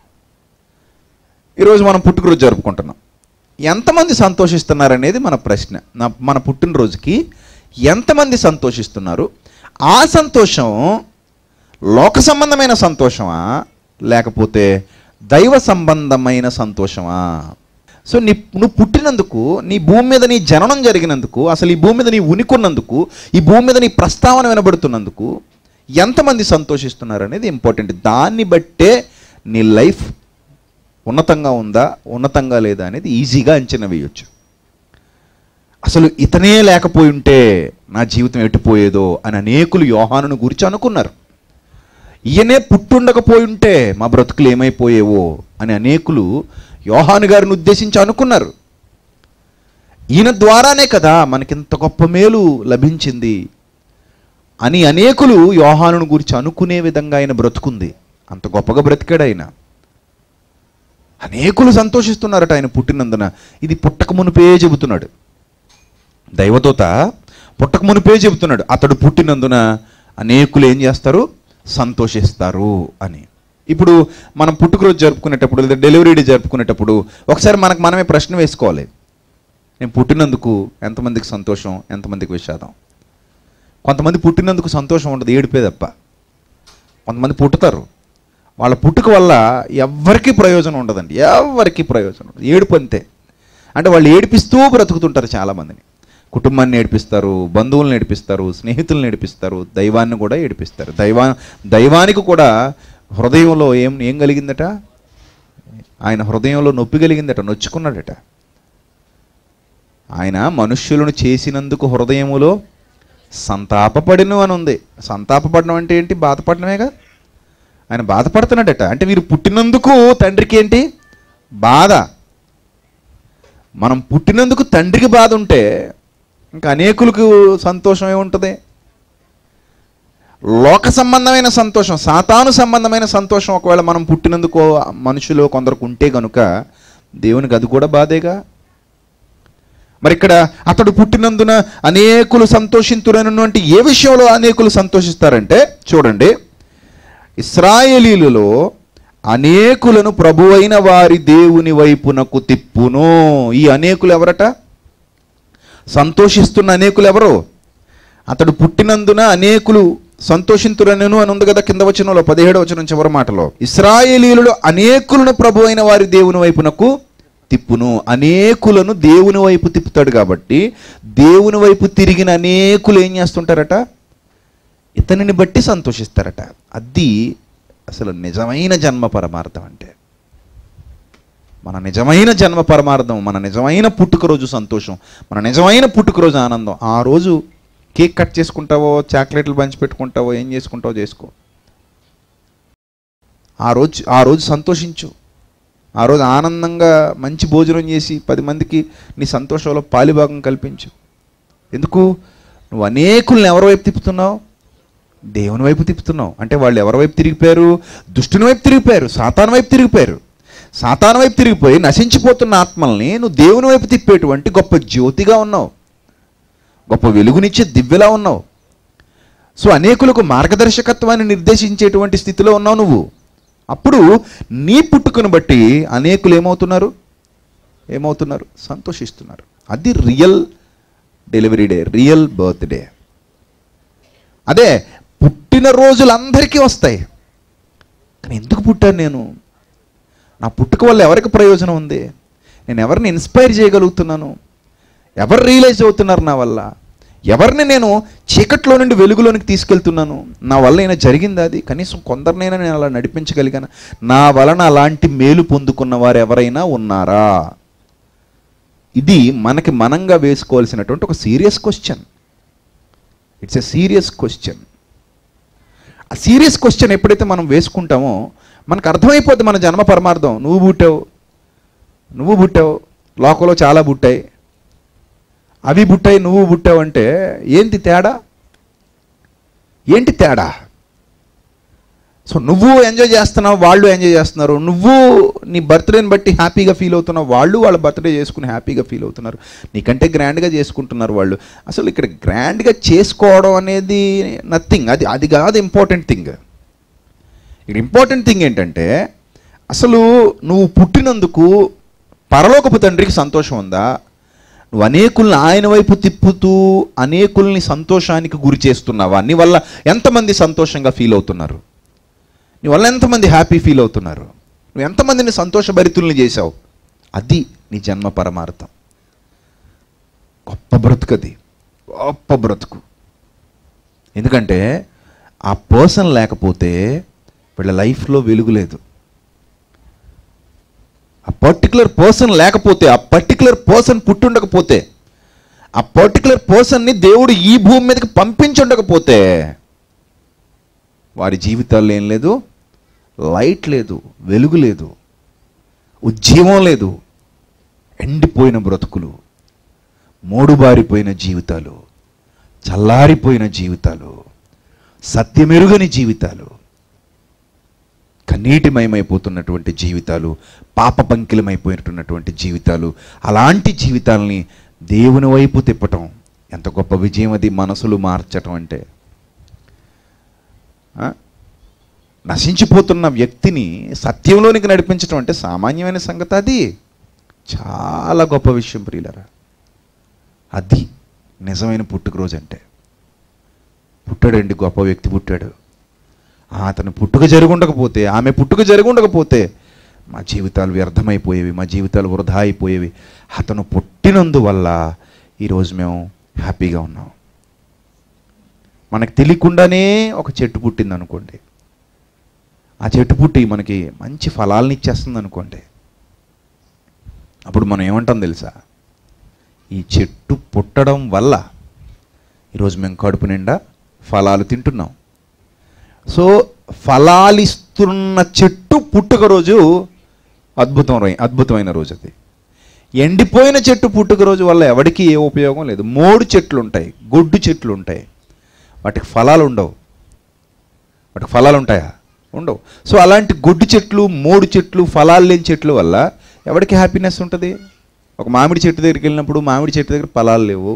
ఈరోజు మనం పుట్టుకరోజు జరుపుకుంటున్నాం. ఎంతమంది సంతోషిస్తున్నారనేది మన ప్రశ్న. మన పుట్టినరోజుకి ఎంతమంది సంతోషిస్తున్నారు? ఆ సంతోషం లోక సంబంధమైన సంతోషమా, లేకపోతే దైవ సంబంధమైన సంతోషమా? సో నువ్వు పుట్టినందుకు, నీ భూమి మీద నీ జననం జరిగినందుకు, అసలు ఈ భూమి మీద నీ ఉనికున్నందుకు, ఈ భూమి మీద నీ ప్రస్తావన వినబడుతున్నందుకు ఎంతమంది సంతోషిస్తున్నారు అనేది ఇంపార్టెంట్. దాన్ని బట్టే నీ లైఫ్ ఉన్నతంగా ఉందా, ఉన్నతంగా లేదా అనేది ఈజీగా అంచనా వేయొచ్చు. అసలు ఇతనే లేకపోయి ఉంటే నా జీవితం ఎటుపోయేదో అని అనేకులు యోహానును గురించి అనుకున్నారు. ఈయనే పుట్టుండకపోయి ఉంటే మా బ్రతుకులు ఏమైపోయేవో అని అనేకులు యోహాను గారిని ఉద్దేశించి అనుకున్నారు. ఈయన ద్వారానే కదా మనకింత గొప్ప మేలు లభించింది అని అనేకులు యోహానుని గురించి అనుకునే విధంగా ఆయన బ్రతుకుంది. అంత గొప్పగా బ్రతికాడు ఆయన. అనేకులు సంతోషిస్తున్నారట ఆయన పుట్టినందున. ఇది పుట్టక మునిపే చెబుతున్నాడు, దైవదూత పుట్టక మునిపే చెబుతున్నాడు. అతడు పుట్టినందున అనేకులు ఏం చేస్తారు? సంతోషిస్తారు అని. ఇప్పుడు మనం పుట్టుకరోజు జరుపుకునేటప్పుడు లేదా డెలివరీ డే జరుపుకునేటప్పుడు ఒకసారి మనమే ప్రశ్న వేసుకోవాలి. నేను పుట్టినందుకు ఎంతమందికి సంతోషం, ఎంతమందికి విషాదం? కొంతమంది పుట్టినందుకు సంతోషం ఉండదు, ఏడిపే తప్ప. కొంతమంది పుట్టుతారు, వాళ్ళ పుట్టుక వల్ల ఎవ్వరికీ ప్రయోజనం ఉండదండి, ఎవరికి ప్రయోజనం ఉండదు, ఏడుపు అంతే. అంటే వాళ్ళు ఏడిపిస్తూ బ్రతుకుతుంటారు చాలామందిని. కుటుంబాన్ని ఏడిపిస్తారు, బంధువులను ఏడిపిస్తారు, స్నేహితులను ఏడిపిస్తారు, దైవాన్ని కూడా ఏడిపిస్తారు. దైవానికి కూడా హృదయంలో ఏం కలిగిందట? ఆయన హృదయంలో నొప్పి కలిగిందట, నొచ్చుకున్నాడట. ఆయన మనుష్యులను చేసినందుకు హృదయములో సంతాపపడిను అని ఉంది. సంతాపపడడం అంటే ఏంటి? బాధపడడమేగా. ఆయన బాధపడుతున్నాడట. అంటే వీరు పుట్టినందుకు తండ్రికి ఏంటి? బాధ. మనం పుట్టినందుకు తండ్రికి బాధ ఉంటే ఇంకా అనేకులకు సంతోషం ఏముంటుంది? లోక సంబంధమైన సంతోషం, సాతాను సంబంధమైన సంతోషం ఒకవేళ మనం పుట్టినందుకు మనుషులు కొందరికి ఉంటే కనుక దేవునికి అది కూడా బాధేగా. మరి ఇక్కడ అతడు పుట్టినందున అనేకులు సంతోషింతురను అంటే ఏ విషయంలో అనేకులు సంతోషిస్తారంటే చూడండి, ఇశ్రాయేలీయులలో అనేకులను ప్రభువైన వారి దేవుని వైపునకు తిప్పును. ఈ అనేకులు ఎవరట? సంతోషిస్తున్న అనేకులు ఎవరు? అతడు పుట్టినందున అనేకులు సంతోషింతురను అని ఉంది కదా కింద వచనంలో, 17వ వచనం చివరి మాటలో. ఇశ్రాయేలీయులలో అనేకులను ప్రభువైన వారి దేవుని వైపునకు తిప్పును. అనేకులను దేవుని వైపు తిప్పుతాడు కాబట్టి దేవుని వైపు తిరిగిన అనేకులు ఏం చేస్తుంటారట? ఇతనిని బట్టి సంతోషిస్తారట. అది అసలు నిజమైన జన్మ పరమార్థం. అంటే మన నిజమైన జన్మ పరమార్థం, మన నిజమైన పుట్టుకరోజు సంతోషం, మన నిజమైన పుట్టుకరోజు ఆనందం. ఆ రోజు కేక్ కట్ చేసుకుంటావో, చాక్లెట్లు పంచి పెట్టుకుంటావో, ఏం చేసుకుంటావో చేసుకో. ఆ రోజు సంతోషించు. ఆ రోజు ఆనందంగా మంచి భోజనం చేసి 10 మందికి నీ సంతోషంలో పాలిభాగం కల్పించు. ఎందుకు? నువ్వు అనేకుల్ని ఎవరి వైపు తిప్పుతున్నావు? దేవుని వైపు తిప్పుతున్నావు. అంటే వాళ్ళు ఎవరి వైపు తిరిగిపోయారు? దుష్టుని వైపు తిరిగిపోయారు, సాతాను వైపు తిరిగిపోయారు. సాతాను వైపు తిరిగిపోయి నశించిపోతున్న ఆత్మల్ని నువ్వు దేవుని వైపు తిప్పేటువంటి గొప్ప జ్యోతిగా ఉన్నావు, గొప్ప వెలుగునిచ్చే దివ్యలా ఉన్నావు. సో అనేకులకు మార్గదర్శకత్వాన్ని నిర్దేశించేటువంటి స్థితిలో ఉన్నావు నువ్వు. అప్పుడు నీ పుట్టుకను బట్టి అనేకులు ఏమవుతున్నారు? సంతోషిస్తున్నారు. అది real delivery day, real birthday. అదే పుట్టిన రోజులు అందరికీ వస్తాయి. కానీ ఎందుకు పుట్టాను నేను? నా పుట్టుక వల్ల ఎవరికి ప్రయోజనం ఉంది? నేను ఎవరిని ఇన్స్పైర్ చేయగలుగుతున్నాను? ఎవరు రియలైజ్ అవుతున్నారు నా వల్ల? ఎవరిని నేను చీకట్లో నుండి వెలుగులోనికి తీసుకెళ్తున్నాను? నా వల్ల అయినా జరిగింది అది? కనీసం కొందరినైనా నేను అలా నడిపించగలిగాను? నా వలన అలాంటి మేలు పొందుకున్న వారు ఎవరైనా ఉన్నారా? ఇది మనకి మనంగా వేసుకోవాల్సినటువంటి ఒక serious question. It's a serious question. ఆ సీరియస్ క్వశ్చన్ ఎప్పుడైతే మనం వేసుకుంటామో మనకు అర్థమైపోద్ది మన జన్మ పరమార్థం. నువ్వు పుట్టావు, లోకంలో చాలా పుట్టాయి, అవి పుట్టాయి, నువ్వు పుట్టావు. అంటే ఏంటి తేడా? సో నువ్వు ఎంజాయ్ చేస్తున్నావు, వాళ్ళు ఎంజాయ్ చేస్తున్నారు. నువ్వు నీ బర్త్డేని బట్టి హ్యాపీగా ఫీల్ అవుతున్నావు, వాళ్ళు వాళ్ళ బర్త్డే చేసుకుని హ్యాపీగా ఫీల్ అవుతున్నారు. నీకంటే గ్రాండ్గా చేసుకుంటున్నారు వాళ్ళు. అసలు ఇక్కడ గ్రాండ్గా చేసుకోవడం అనేది నథింగ్. అది కాదు ఇంపార్టెంట్ థింగ్. ఇక్కడ ఇంపార్టెంట్ థింగ్ ఏంటంటే అసలు నువ్వు పుట్టినందుకు పరలోకపు తండ్రికి సంతోషం ఉందా? నువ్వు అనేకుల్ని ఆయన వైపు తిప్పుతూ అనేకుల్ని సంతోషానికి గురి చేస్తున్నావా? నీ వల్ల ఎంతమంది సంతోషంగా ఫీల్ అవుతున్నారు? నీ వల్ల ఎంతమంది హ్యాపీ ఫీల్ అవుతున్నారు? నువ్వు ఎంతమందిని సంతోషభరితుల్ని చేశావు? అది నీ జన్మ పరమార్థం. గొప్ప బ్రతుకది, గొప్ప బ్రతుకు. ఎందుకంటే ఆ పర్సన్ లేకపోతే వీళ్ళ లైఫ్లో వెలుగు లేదు. ఆ పర్టికులర్ పర్సన్ లేకపోతే, ఆ పర్టికులర్ పర్సన్ పుట్టుండకపోతే, ఆ పర్టికులర్ పర్సన్ని దేవుడు ఈ భూమి మీదకి పంపించుండకపోతే వారి జీవితాల్లో ఏం లేదు? లైట్ లేదు, వెలుగు లేదు. ఉజ్జీవం లేదు, ఎండిపోయిన బ్రతుకులు, మోడుబారిపోయిన జీవితాలు, చల్లారిపోయిన జీవితాలు, సత్యమెరుగని జీవితాలు, కన్నీటిమయమైపోతున్నటువంటి జీవితాలు, పాప పంకిలమైపోయినటువంటి జీవితాలు. అలాంటి జీవితాలని దేవుని వైపు తిప్పటం ఎంత గొప్ప విజయం అది. మనసులు మార్చటం అంటే నశించిపోతున్న వ్యక్తిని సత్యంలోనికి నడిపించటం అంటే సామాన్యమైన సంగతి. అది చాలా గొప్ప విషయం ప్రియులారా. అది నిజమైన పుట్టుకరోజు అంటే. పుట్టాడండి, గొప్ప వ్యక్తి పుట్టాడు. అతను పుట్టుక జరుగుండకపోతే, ఆమె పుట్టుక జరుగుండకపోతే మా జీవితాలు వ్యర్థమైపోయేవి, మా జీవితాలు వృధా అయిపోయేవి. అతను పుట్టినందువల్ల ఈరోజు మేము హ్యాపీగా ఉన్నాం. మనకు తెలియకుండానే ఒక చెట్టు పుట్టింది అనుకోండి, ఆ చెట్టు పుట్టి మనకి మంచి ఫలాలను ఇచ్చేస్తుంది అనుకోండి, అప్పుడు మనం ఏమంటాం తెలుసా? ఈ చెట్టు పుట్టడం వల్ల ఈరోజు మేము కడుపు నిండా ఫలాలు తింటున్నాం. సో ఫలాలిస్తున్న చెట్టు పుట్టుక రోజు అద్భుతమైన రోజు అది. ఎండిపోయిన చెట్టు పుట్టుక రోజు వల్ల ఎవరికి ఏ ఉపయోగం లేదు. మోడు చెట్లు ఉంటాయి, గొడ్డు చెట్లు ఉంటాయి, వాటికి ఫలాలు ఉండవు. వాటికి ఫలాలు ఉంటాయా? ఉండవు. సో అలాంటి గొడ్డు చెట్లు, మోడు చెట్లు, ఫలాలు లేని చెట్లు వల్ల ఎవరికి హ్యాపీనెస్ ఉంటుంది? ఒక మామిడి చెట్టు దగ్గరికి వెళ్ళినప్పుడు మామిడి చెట్టు దగ్గర ఫలాలు లేవు.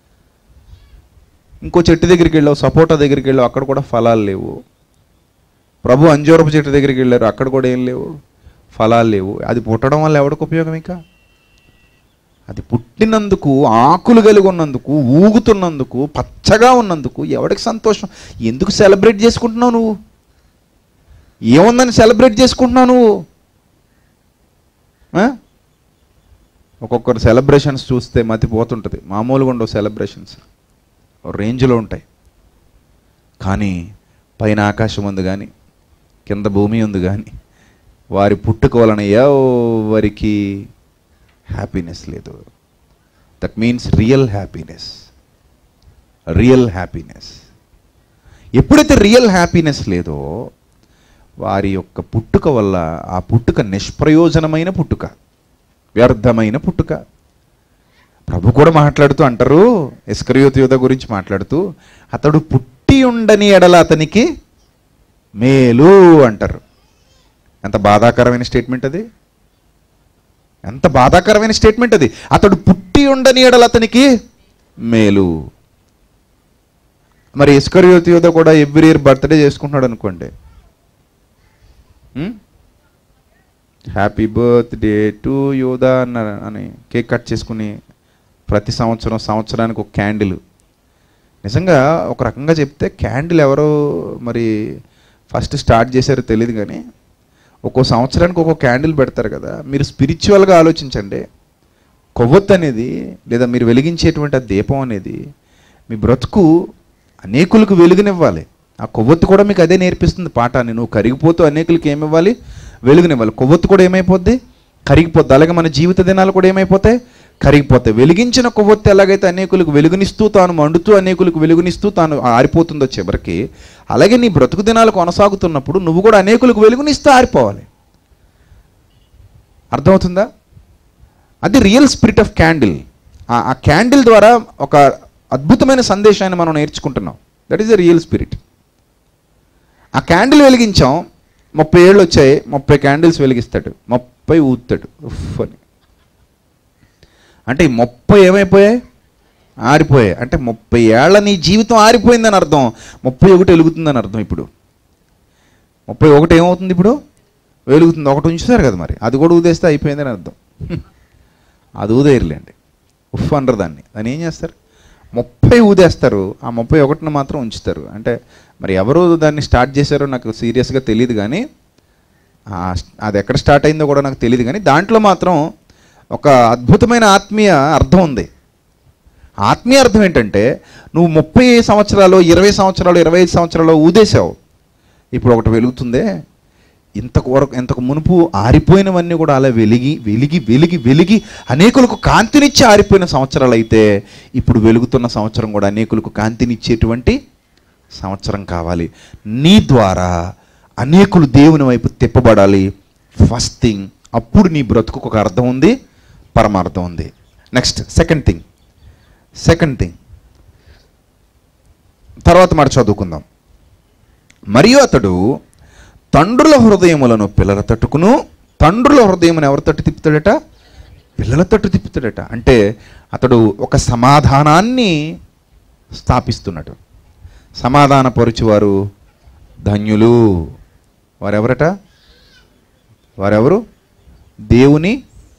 ఇంకో చెట్టు దగ్గరికి వెళ్ళావు, సపోటా దగ్గరికి వెళ్ళావు, అక్కడ కూడా ఫలాలు లేవు. ప్రభు అంజూరపు చెట్టు దగ్గరికి వెళ్ళారు, అక్కడ కూడా ఏం లేవు, ఫలాలు లేవు. అది పుట్టడం వల్ల ఎవరికి ఉపయోగం? ఇంకా అది పుట్టినందుకు, ఆకులు కలిగి ఉన్నందుకు, ఊగుతున్నందుకు, పచ్చగా ఉన్నందుకు ఎవరికి సంతోషం? ఎందుకు సెలబ్రేట్ చేసుకుంటున్నావు నువ్వు? ఏముందని సెలబ్రేట్ చేసుకుంటున్నావు నువ్వు? ఒక్కొక్కరు సెలబ్రేషన్స్ చూస్తే మతిపోతుంటుంది. మామూలుగా ఉండవు సెలబ్రేషన్స్, రేంజ్లో ఉంటాయి. కానీ పైన ఆకాశం ఉంది కానీ, కింద భూమి ఉంది కానీ, వారి పుట్టుక వలన ఎవరికి హ్యాపీనెస్ లేదు. That means real happiness. Real happiness ఎప్పుడైతే రియల్ హ్యాపీనెస్ లేదో, వారి యొక్క పుట్టుక వల్ల ఆ పుట్టుక నిష్ప్రయోజనమైన పుట్టుక, వ్యర్థమైన పుట్టుక. ప్రభు కూడా మాట్లాడుతూ అంటారు, ఇస్కరియోతు యూదా గురించి మాట్లాడుతూ, అతడు పుట్టి ఉండని ఎడల అతనికి మేలు అంటారు. ఎంత బాధాకరమైన స్టేట్మెంట్ అది! ఎంత బాధాకరమైన స్టేట్మెంట్ అది! అతడు పుట్టి ఉండని ఎడల అతనికి మేలు. మరి ఇస్కరియోతు యూదా కూడా ఎవ్రీ ఇయర్ బర్త్డే చేసుకుంటున్నాడు అనుకోండి, హ్యాపీ బర్త్డే టు యూదా అని కేక్ కట్ చేసుకుని ప్రతి సంవత్సరానికి ఒక క్యాండిల్. నిజంగా ఒక రకంగా చెప్తే క్యాండిల్ ఎవరో మరి ఫస్ట్ స్టార్ట్ చేశారో తెలియదు కానీ, ఒక్కో సంవత్సరానికి ఒక్కో క్యాండిల్ పెడతారు కదా. మీరు స్పిరిచువల్గా ఆలోచించండి. కొవ్వొత్తు అనేది, లేదా మీరు వెలిగించేటువంటి ఆ దీపం అనేది మీ బ్రతుకు అనేకులకు వెలుగునివ్వాలి. ఆ కొవ్వొత్తు కూడా మీకు అదే నేర్పిస్తుంది పాఠాన్ని. నువ్వు కరిగిపోతూ అనేకులకి ఏమివ్వాలి? వెలుగునివ్వాలి. కొవ్వొత్తు కూడా ఏమైపోద్ది? కరిగిపోద్ది. అలాగే మన జీవిత దినాలు కూడా ఏమైపోతాయి? కరిగిపోతాయి. వెలిగించిన కొవ్వొత్తు ఎలాగైతే అనేకులకు వెలుగునిస్తూ, తాను మండుతూ అనేకులకు వెలుగునిస్తూ తాను ఆరిపోతుందో చివరికి, అలాగే నీ బ్రతుకు దినాలు కొనసాగుతున్నప్పుడు నువ్వు కూడా అనేకులకు వెలుగునిస్తూ ఆరిపోవాలి. అర్థమవుతుందా? అది రియల్ స్పిరిట్ ఆఫ్ క్యాండిల్. ఆ క్యాండిల్ ద్వారా ఒక అద్భుతమైన సందేశాన్ని మనం నేర్చుకుంటున్నాం. That is the real spirit. ఆ క్యాండిల్ వెలిగించాం, 30 ఏళ్ళు వచ్చాయి, 30 క్యాండిల్స్ వెలిగిస్తాడు, 30 ఊతాడు ఉఫ్ అని. అంటే ఈ 30 ఏమైపోయాయి? ఆరిపోయాయి. అంటే 30 ఏళ్ల నీ జీవితం ఆరిపోయిందని అర్థం. 31 వెలుగుతుందని అర్థం. ఇప్పుడు 31 ఏమవుతుంది? ఇప్పుడు వెలుగుతుంది. ఒకటి ఉంచుతారు కదా, మరి అది కూడా ఊదేస్తే అయిపోయిందని అర్థం. అది ఊదేయర్లేండి, ఉఫ్ అనరు దాన్ని. దాన్ని ఏం చేస్తారు? 30 ఊదేస్తారు, ఆ 31ని మాత్రం ఉంచుతారు. అంటే మరి ఎవరు దాన్ని స్టార్ట్ చేశారో నాకు సీరియస్గా తెలియదు కానీ, అది ఎక్కడ స్టార్ట్ అయిందో కూడా నాకు తెలియదు కానీ, దాంట్లో మాత్రం ఒక అద్భుతమైన ఆత్మీయ అర్థం ఉంది. ఆత్మీయ అర్థం ఏంటంటే, నువ్వు 30 సంవత్సరాలు, 20 సంవత్సరాలు, 25 సంవత్సరాలు ఊదేశావు, ఇప్పుడు ఒకటి వెలుగుతుందే. ఇంతకు మునుపు ఆరిపోయినవన్నీ కూడా అలా వెలిగి వెలిగి వెలిగి వెలిగి అనేకులకు కాంతినిచ్చి ఆరిపోయిన సంవత్సరాలు అయితే, ఇప్పుడు వెలుగుతున్న సంవత్సరం కూడా అనేకులకు కాంతినిచ్చేటువంటి సంవత్సరం కావాలి. నీ ద్వారా అనేకులు దేవుని వైపు తిప్పబడాలి. ఫస్ట్ థింగ్ అప్పుడు నీ బ్రతుకు ఒక అర్థం ఉంది, పరమార్థం ఉంది. నెక్స్ట్ సెకండ్ థింగ్ తర్వాత మాట చదువుకుందాం. మరియు అతడు తండ్రుల హృదయములను పిల్లల తట్టుకును, తండ్రుల హృదయమును ఎవరి తట్టు తిప్పుతాడట? పిల్లల తట్టు తిప్పుతాడట. అంటే అతడు ఒక సమాధానాన్ని స్థాపిస్తున్నాడు. సమాధానపరుచువారు ధన్యులు. వారెవరట? వారెవరు? దేవుని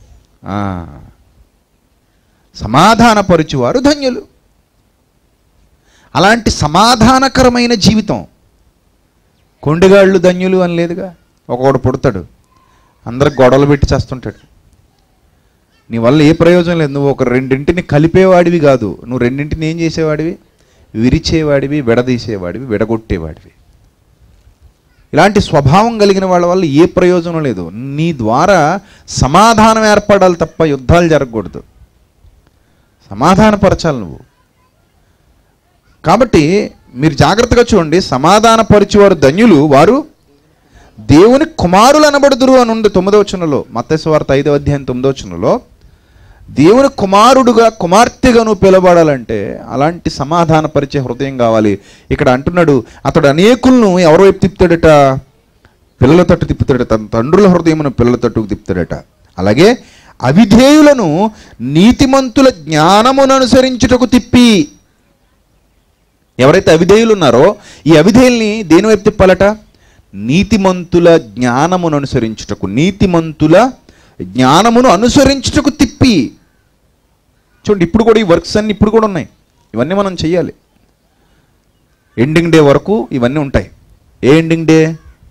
సమాధానపరుచువారు ధన్యులు. అలాంటి సమాధానకరమైన జీవితం. కొండగాళ్ళు ధన్యులు అని లేదుగా. ఒకడు పుడతాడు, అందరికి గొడవలు పెట్టి చేస్తుంటాడు. నీ వల్ల ఏ ప్రయోజనం లేదు. నువ్వు ఒక రెండింటిని కలిపేవాడివి కాదు, నువ్వు రెండింటిని ఏం చేసేవాడివి? విరిచేవాడివి, విడదీసేవాడివి, విడగొట్టేవాడివి. ఇలాంటి స్వభావం కలిగిన వాళ్ళ వల్ల ఏ ప్రయోజనం లేదు. నీ ద్వారా సమాధానం ఏర్పడాలి తప్ప యుద్ధాలు జరగకూడదు. సమాధానపరచాలి నువ్వు. కాబట్టి మీరు జాగ్రత్తగా చూడండి. సమాధానపరిచేవారు ధన్యులు, వారు దేవుని కుమారులు అనబడుదురు అని ఉంది 9వ వచనంలో. మత్తయి సువార్త 5వ అధ్యాయం 9వ వచనంలో దేవుని కుమారుడుగా, కుమార్తెగా నువ్వు పిలబడాలంటే అలాంటి సమాధానపరిచే హృదయం కావాలి. ఇక్కడ అంటున్నాడు, అతడు అనేకులను ఎవరి వైపు తిప్పుతాడట? పిల్లల తట్టు తిప్పుతాడట. తన తండ్రుల హృదయమును పిల్లల తట్టుకు తిప్పుతాడట. అలాగే అవిధేయులను నీతిమంతుల జ్ఞానమును అనుసరించుటకు తిప్పి, ఎవరైతే అవిధేయులు ఉన్నారో ఈ అవిధేయుల్ని దేని వైపు తిప్పాలట? నీతిమంతుల జ్ఞానమును అనుసరించుటకు, నీతిమంతుల జ్ఞానమును అనుసరించుటకు తిప్పి. చూడండి, ఇప్పుడు కూడా ఈ వర్క్స్ అన్నీ ఇప్పుడు కూడా ఉన్నాయి. ఇవన్నీ మనం చెయ్యాలి. ఎండింగ్ డే వరకు ఇవన్నీ ఉంటాయి. ఏ ఎండింగ్ డే?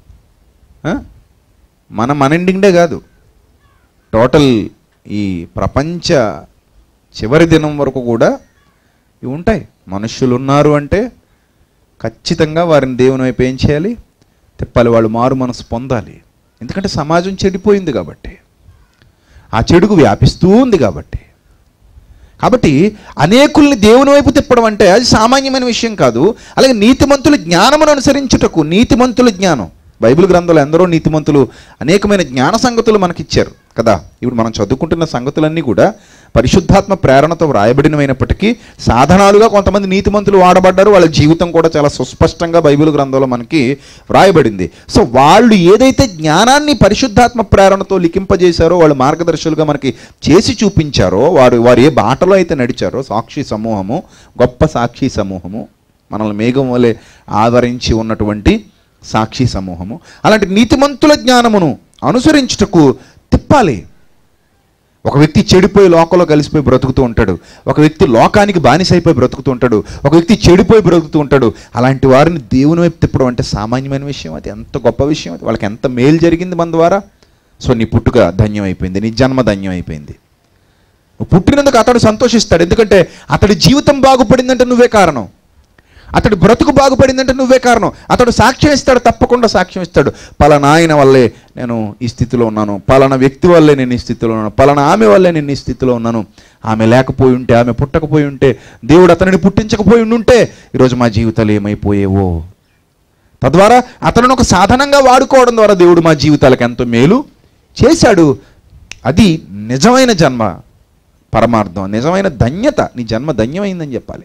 మన ఎండింగ్ డే కాదు, టోటల్ ఈ ప్రపంచ చివరి దినం వరకు కూడా ఇవి ఉంటాయి. మనుష్యులు ఉన్నారు అంటే ఖచ్చితంగా వారిని దేవుని వైపు ఏం చేయాలి? తిప్పాలి. వాళ్ళు మారు మనసు పొందాలి. ఎందుకంటే సమాజం చెడిపోయింది కాబట్టి, ఆ చెడుగు వ్యాపిస్తూ ఉంది కాబట్టి. అనేకుల్ని దేవుని వైపు తిప్పడం అంటే అది సామాన్యమైన విషయం కాదు. అలాగే నీతిమంతుల జ్ఞానమును అనుసరించుటకు, నీతిమంతుల జ్ఞానం. బైబిల్ గ్రంథంలో ఎందరో నీతిమంతులు అనేకమైన జ్ఞాన సంగతులు మనకిచ్చారు కదా. ఇప్పుడు మనం చదువుకుంటున్న సంగతులన్నీ కూడా పరిశుద్ధాత్మ ప్రేరణతో వ్రాయబడినమైనప్పటికీ సాధనాలుగా కొంతమంది నీతిమంతులు వాడబడ్డారు. వాళ్ళ జీవితం కూడా చాలా సుస్పష్టంగా బైబిల్ గ్రంథంలో మనకి వ్రాయబడింది. సో వాళ్ళు ఏదైతే జ్ఞానాన్ని పరిశుద్ధాత్మ ప్రేరణతో లిఖింపజేశారో, వాళ్ళు మార్గదర్శులుగా మనకి చేసి చూపించారో, వారు ఏ బాటలో అయితే నడిచారో, సాక్షి సమూహము, గొప్ప సాక్షి సమూహము, మనల్ని మేఘం వలె ఆవరించి ఉన్నటువంటి సాక్షి సమూహము, అలాంటి నీతిమంతుల జ్ఞానమును అనుసరించుటకు తిప్పాలి. ఒక వ్యక్తి చెడిపోయి లోకంలో కలిసిపోయి బ్రతుకుతూ ఉంటాడు. ఒక వ్యక్తి లోకానికి బానిసైపోయి బ్రతుకుతూ ఉంటాడు. ఒక వ్యక్తి చెడిపోయి బ్రతుకుతూ ఉంటాడు. అలాంటి వారిని దేవుని వైపు తిప్పడం అంటే సామాన్యమైన విషయం. అది ఎంత గొప్ప విషయం. అది వాళ్ళకి ఎంత మేలు జరిగింది మన ద్వారా. సో నీ పుట్టుక ధన్యం అయిపోయింది, నీ జన్మ ధన్యం అయిపోయింది. నువ్వు పుట్టినందుకు అతడు సంతోషిస్తాడు. ఎందుకంటే అతడి జీవితం బాగుపడిందంటే నువ్వే కారణం. అతడు బ్రతుకు బాగుపడిందంటే నువ్వే కారణం. అతడు సాక్ష్యం ఇస్తాడు, తప్పకుండా సాక్ష్యం ఇస్తాడు. పలానా ఆయన వల్లే నేను ఈ స్థితిలో ఉన్నాను, పలానా వ్యక్తి వల్లే నేను ఈ స్థితిలో ఉన్నాను, పలానా ఆమె వల్లే నేను ఈ స్థితిలో ఉన్నాను. ఆమె లేకపోయి ఉంటే, ఆమె పుట్టకపోయి ఉంటే, దేవుడు అతనిని పుట్టించకపోయి ఉంటే ఈరోజు మా జీవితాలు ఏమైపోయేవో. తద్వారా అతను ఒక సాధనంగా వాడుకోవడం ద్వారా దేవుడు మా జీవితాలకు ఎంతో మేలు చేశాడు. అది నిజమైన జన్మ పరమార్థం, నిజమైన ధన్యత. నీ జన్మ ధన్యమైందని చెప్పాలి.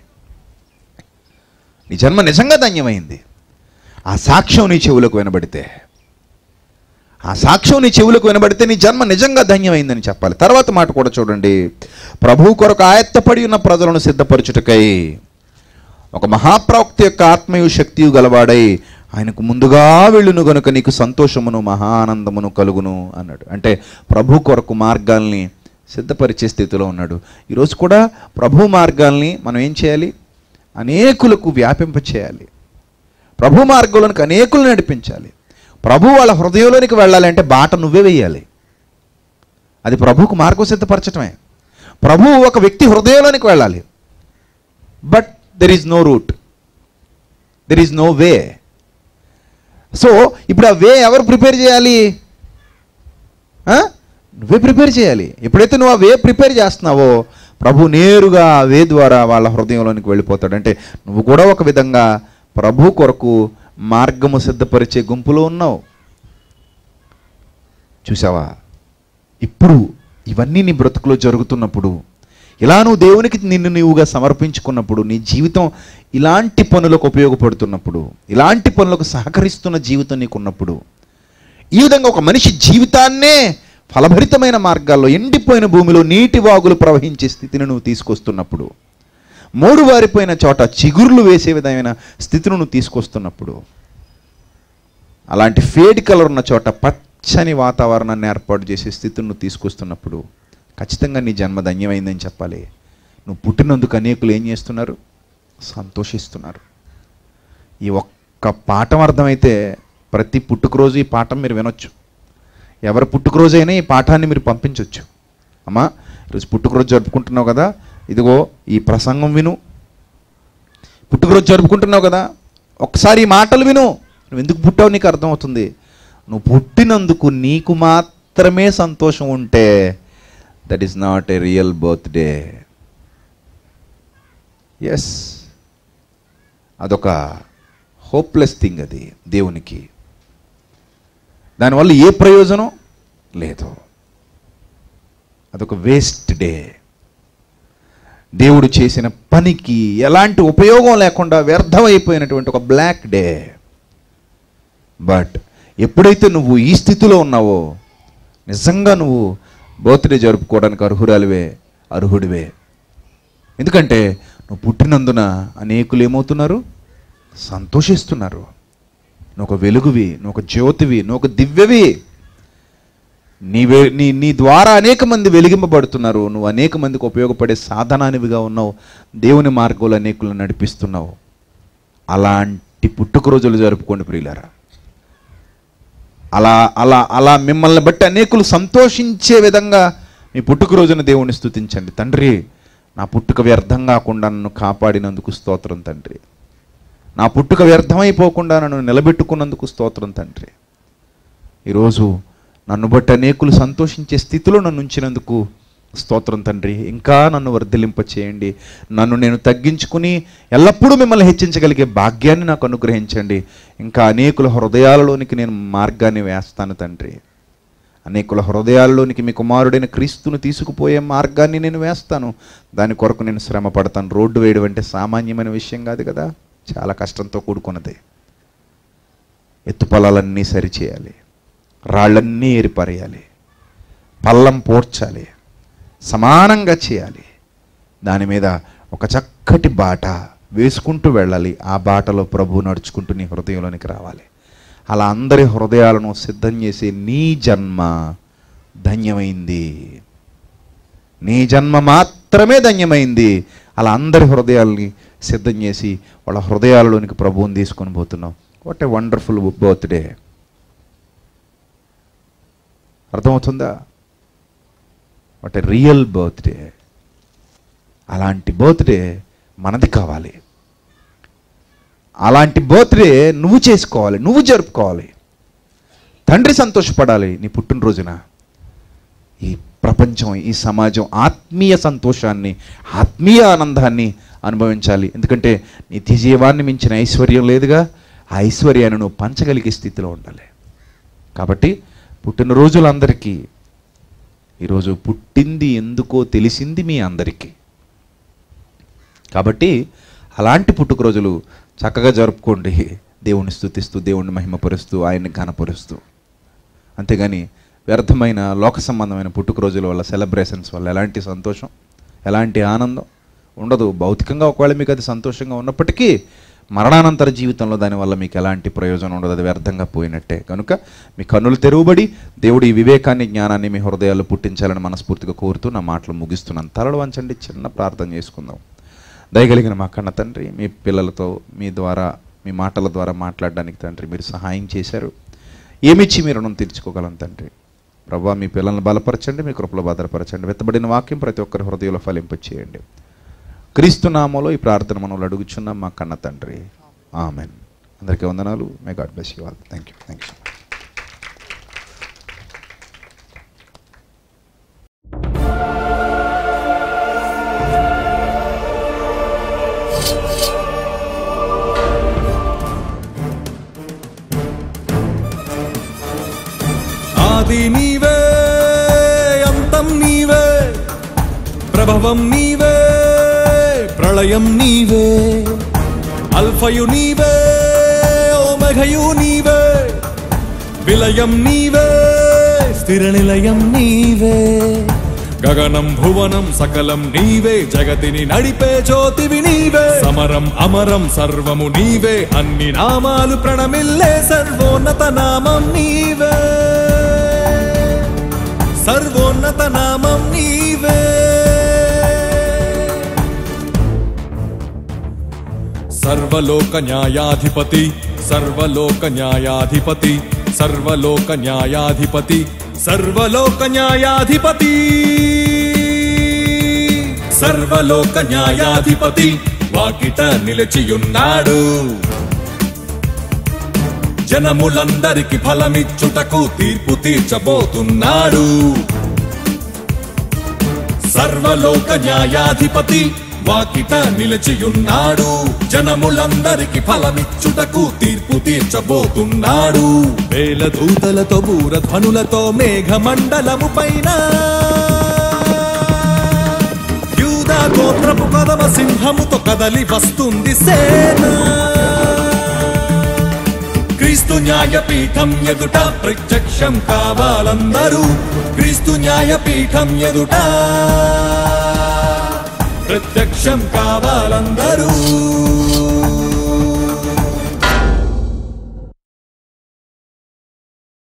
నీ జన్మ నిజంగా ధన్యమైంది. ఆ సాక్ష్యం నీ చెవులకు వినబడితే, నీ జన్మ నిజంగా ధన్యమైందని చెప్పాలి. తర్వాత మాట కూడా చూడండి. ప్రభువు కొరకు ఆయత్తపడి ఉన్న ప్రజలను సిద్ధపరచుటకై ఒక మహాప్రవక్త యొక్క ఆత్మయు శక్తియు గలవాడై ఆయనకు ముందుగా వెళ్ళును గనుక నీకు సంతోషమును మహా ఆనందమును కలుగును అన్నాడు. అంటే ప్రభు కొరకు మార్గాల్ని సిద్ధపరిచే స్థితిలో ఉన్నాడు. ఈరోజు కూడా ప్రభు మార్గాల్ని మనం ఏం చేయాలి? అనేకులకు వ్యాపింపచేయాలి. ప్రభు మార్గంలోనికి అనేకులను నడిపించాలి. ప్రభు వాళ్ళ హృదయంలోనికి వెళ్ళాలంటే బాట నువ్వే వేయాలి. అది ప్రభువుకు మార్గం సిద్ధపరచటమే. ప్రభు ఒక వ్యక్తి హృదయంలోనికి వెళ్ళాలి. But there is no route, there is no way. So ఇప్పుడు ఆ వే ఎవరు ప్రిపేర్ చేయాలి? నువ్వే ప్రిపేర్ చేయాలి. ఎప్పుడైతే నువ్వు ఆ వే ప్రిపేర్ చేస్తున్నావో ప్రభు నేరుగా ఆ వే ద్వారా వాళ్ళ హృదయంలోనికి వెళ్ళిపోతాడు. అంటే నువ్వు కూడా ఒక విధంగా ప్రభు కొరకు మార్గము సిద్ధపరిచే గుంపులో ఉన్నావు. చూసావా? ఇప్పుడు ఇవన్నీ నీ బ్రతుకులో జరుగుతున్నప్పుడు, ఇలా నువ్వు దేవునికి నిన్ను నీవుగా సమర్పించుకున్నప్పుడు, నీ జీవితం ఇలాంటి పనులకు ఉపయోగపడుతున్నప్పుడు, ఇలాంటి పనులకు సహకరిస్తున్న జీవితం నీకున్నప్పుడు, ఈ విధంగా ఒక మనిషి జీవితాన్నే ఫలభరితమైన మార్గాల్లో, ఎండిపోయిన భూమిలో నీటి వాగులు ప్రవహించే స్థితిని నువ్వు తీసుకొస్తున్నప్పుడు, మోడువారిపోయిన చోట చిగుర్లు వేసే విధమైన స్థితిని నువ్వు తీసుకొస్తున్నప్పుడు, అలాంటి ఫేడ్ కలర్ ఉన్న చోట పచ్చని వాతావరణాన్ని ఏర్పాటు చేసే స్థితిని నువ్వు తీసుకొస్తున్నప్పుడు ఖచ్చితంగా నీ జన్మ ధన్యమైందని చెప్పాలి. నువ్వు పుట్టినందుకు అనేకులు ఏం చేస్తున్నారు? సంతోషిస్తున్నారు. ఈ ఒక్క పాఠం అర్థమైతే ప్రతి పుట్టుకరోజు ఈ పాఠం మీరు వినొచ్చు. ఎవరి పుట్టుకరోజు అయినా ఈ పాఠాన్ని మీరు పంపించవచ్చు. అమ్మా, ఈరోజు పుట్టుకరోజు జరుపుకుంటున్నావు కదా, ఇదిగో ఈ ప్రసంగం విను. పుట్టుకరోజు జరుపుకుంటున్నావు కదా, ఒక్కసారి ఈ మాటలు విను. నువ్వు ఎందుకు పుట్టావు నీకు అర్థమవుతుంది. నువ్వు పుట్టినందుకు నీకు మాత్రమే సంతోషం ఉంటే that is not a real birthday. Yes, అదొక హోప్లెస్ థింగ్. అది దేవునికి దానివల్ల ఏ ప్రయోజనం లేదు. అదొక వేస్ట్ డే. దేవుడు చేసిన పనికి ఎలాంటి ఉపయోగం లేకుండా వ్యర్థమైపోయినటువంటి ఒక బ్లాక్ డే. బట్ ఎప్పుడైతే నువ్వు ఈ స్థితిలో ఉన్నావో నిజంగా నువ్వు బర్త్డే జరుపుకోవడానికి అర్హుడివే. ఎందుకంటే నువ్వు పుట్టినందున అనేకులు ఏమవుతున్నారు? సంతోషిస్తున్నారు. నువ్వు ఒక వెలుగువి, నువ్వు ఒక జ్యోతివి, నువ్వు ఒక దివ్యవి. నీ ద్వారా అనేక మంది వెలిగింపబడుతున్నారు. నువ్వు అనేక మందికి ఉపయోగపడే సాధనానివిగా ఉన్నావు. దేవుని మార్గంలో అనేకులను నడిపిస్తున్నావు. అలాంటి పుట్టుకరోజులు జరుపుకోండి ప్రియులారా. అలా అలా అలా మిమ్మల్ని బట్టి అనేకులు సంతోషించే విధంగా మీ పుట్టుకరోజున దేవుని స్తుతించండి. తండ్రి, నా పుట్టుక వ్యర్థం కాకుండా నన్ను కాపాడినందుకు స్తోత్రం తండ్రి. నా పుట్టుక వ్యర్థమైపోకుండా నన్ను నిలబెట్టుకున్నందుకు స్తోత్రం తండ్రి. ఈరోజు నన్ను బట్టి అనేకులు సంతోషించే స్థితిలో నన్ను ఉంచినందుకు స్తోత్రం తండ్రి. ఇంకా నన్ను వర్ధిలింప చేయండి. నన్ను నేను తగ్గించుకుని ఎల్లప్పుడూ మిమ్మల్ని హెచ్చించగలిగే భాగ్యాన్ని నాకు అనుగ్రహించండి. ఇంకా అనేకుల హృదయాలలోనికి నేను మార్గాన్ని వేస్తాను తండ్రి. అనేకుల హృదయాల్లోనికి మీ కుమారుడైన క్రీస్తును తీసుకుపోయే మార్గాన్ని నేను వేస్తాను. దాని కొరకు నేను శ్రమ పడతాను. రోడ్డు వేయడం అంటే సామాన్యమైన విషయం కాదు కదా, చాలా కష్టంతో కూడుకున్నది. ఎత్తుపల్లాలన్నీ సరిచేయాలి, రాళ్ళన్నీ ఏరిపారేయాలి, పల్లం పోడ్చాలి, సమానంగా చేయాలి. దాని మీద ఒక చక్కటి బాట వేసుకుంటూ వెళ్ళాలి. ఆ బాటలో ప్రభువు నడుచుకుంటూ నీ హృదయంలోనికి రావాలి. అలా అందరి హృదయాలను సిద్ధం చేసి నీ జన్మ ధన్యమైంది. నీ జన్మ మాత్రమే ధన్యమైంది. అలా అందరి హృదయాల్ని సిద్ధం చేసి వాళ్ళ హృదయాలలోనికి ప్రభువుని తీసుకొని పోతున్నావు. What a wonderful birthday. అర్థమవుతుందా? What a real birthday. అలాంటి బర్త్డే మనది కావాలి. అలాంటి బర్త్డే నువ్వు చేసుకోవాలి, నువ్వు జరుపుకోవాలి. తండ్రి సంతోషపడాలి నీ పుట్టినరోజున. ఈ ప్రపంచం, ఈ సమాజం ఆత్మీయ సంతోషాన్ని, ఆత్మీయ ఆనందాన్ని అనుభవించాలి. ఎందుకంటే నిత్య జీవాన్ని మించిన ఐశ్వర్యం లేదుగా. ఆ ఐశ్వర్యాన్ని నువ్వు పంచగలిగే స్థితిలో ఉండాలి. కాబట్టి పుట్టినరోజులందరికీ ఈరోజు పుట్టింది ఎందుకో తెలిసింది మీ అందరికీ. కాబట్టి అలాంటి పుట్టుకరోజులు చక్కగా జరుపుకోండి. దేవుణ్ణి స్తుతిస్తూ, దేవుణ్ణి మహిమపరుస్తూ, ఆయన్ని ఘనపరుస్తూ. అంతేగాని వ్యర్థమైన లోక సంబంధమైన పుట్టుకరోజుల వల్ల, సెలబ్రేషన్స్ వల్ల ఎలాంటి సంతోషం, ఎలాంటి ఆనందం ఉండదు. భౌతికంగా ఒకవేళ మీకు అది సంతోషంగా ఉన్నప్పటికీ మరణానంతర జీవితంలో దానివల్ల మీకు ఎలాంటి ప్రయోజనం ఉండదు. అది వ్యర్థంగా పోయినట్టే. కనుక మీ కన్నులు తెరువబడి దేవుడు ఈ వివేకాన్ని, జ్ఞానాన్ని మీ హృదయాల్లో పుట్టించాలని మనస్ఫూర్తిగా కోరుతూ నా మాటలు ముగిస్తున్నాను. తలలు వంచండి, చిన్న ప్రార్థన చేసుకుందాం. దయగలిగిన మా కన్న తండ్రి, మీ పిల్లలతో మీ ద్వారా, మీ మాటల ద్వారా మాట్లాడడానికి తండ్రి మీరు సహాయం చేశారు. ఏమిచ్చి మీ రుణం తీర్చుకోగలం తండ్రి. ప్రభువా, మీ పిల్లల్ని బలపరచండి, మీ కృపలో భద్రపరచండి. వెత్తబడిన వాక్యం ప్రతి ఒక్కరి హృదయంలో ఫలింపచేయండి. క్రీస్తు నామములో ఈ ప్రార్థన మనం అడుగుచున్నాం మా కన్న తండ్రి. ఆమెన్. అందరికీ వందనాలు. May God bless you all. Thank you. Thank you. ఆది నీవే, ప్రభవం నీవే, ప్రళయం నీవే, అల్ఫయు నీవే, ఓమఘయు నీవే, విలయం నీవే, స్థిర నిలయం నీవే, గగనం భువనం సకలం నీవే, జగతిని నడిపే జ్యోతివి నీవే, సమరం అమరం సర్వము నీవే, అన్ని నామాలు ప్రణమిల్లే సర్వోన్నత నామం నీవే, సర్వోన్నత నామం నీవే. సర్వలోక న్యాయాధిపతి, సర్వలోక న్యాయాధిపతి, సర్వలోక న్యాయాధిపతి, సర్వలోక న్యాయాధిపతి, సర్వలోక న్యాయాధిపతి వాకిట నిలిచియున్నాడు, జనములందరికి ఫలమిచ్చుటకు తీర్పు తీర్చబోతున్నాడు. సర్వలోక న్యాయాధిపతి వాకిట నిలిచియున్నాడు, జనములందరికి ఫలమిచ్చుటకు తీర్పు తీర్చబోతున్నాడు. వేల దూతలతో బూరధ్వనులతో మేఘమండలము పైన యూదా గోత్రపు కదమ సింహముతో కదలి వస్తుంది సేన. క్రీస్తు న్యాయపీఠం ఎదుట ప్రత్యక్షం కావాలందరూ, క్రీస్తు న్యాయపీఠం ఎదుట ప్రత్యక్షం కావాలందరూ.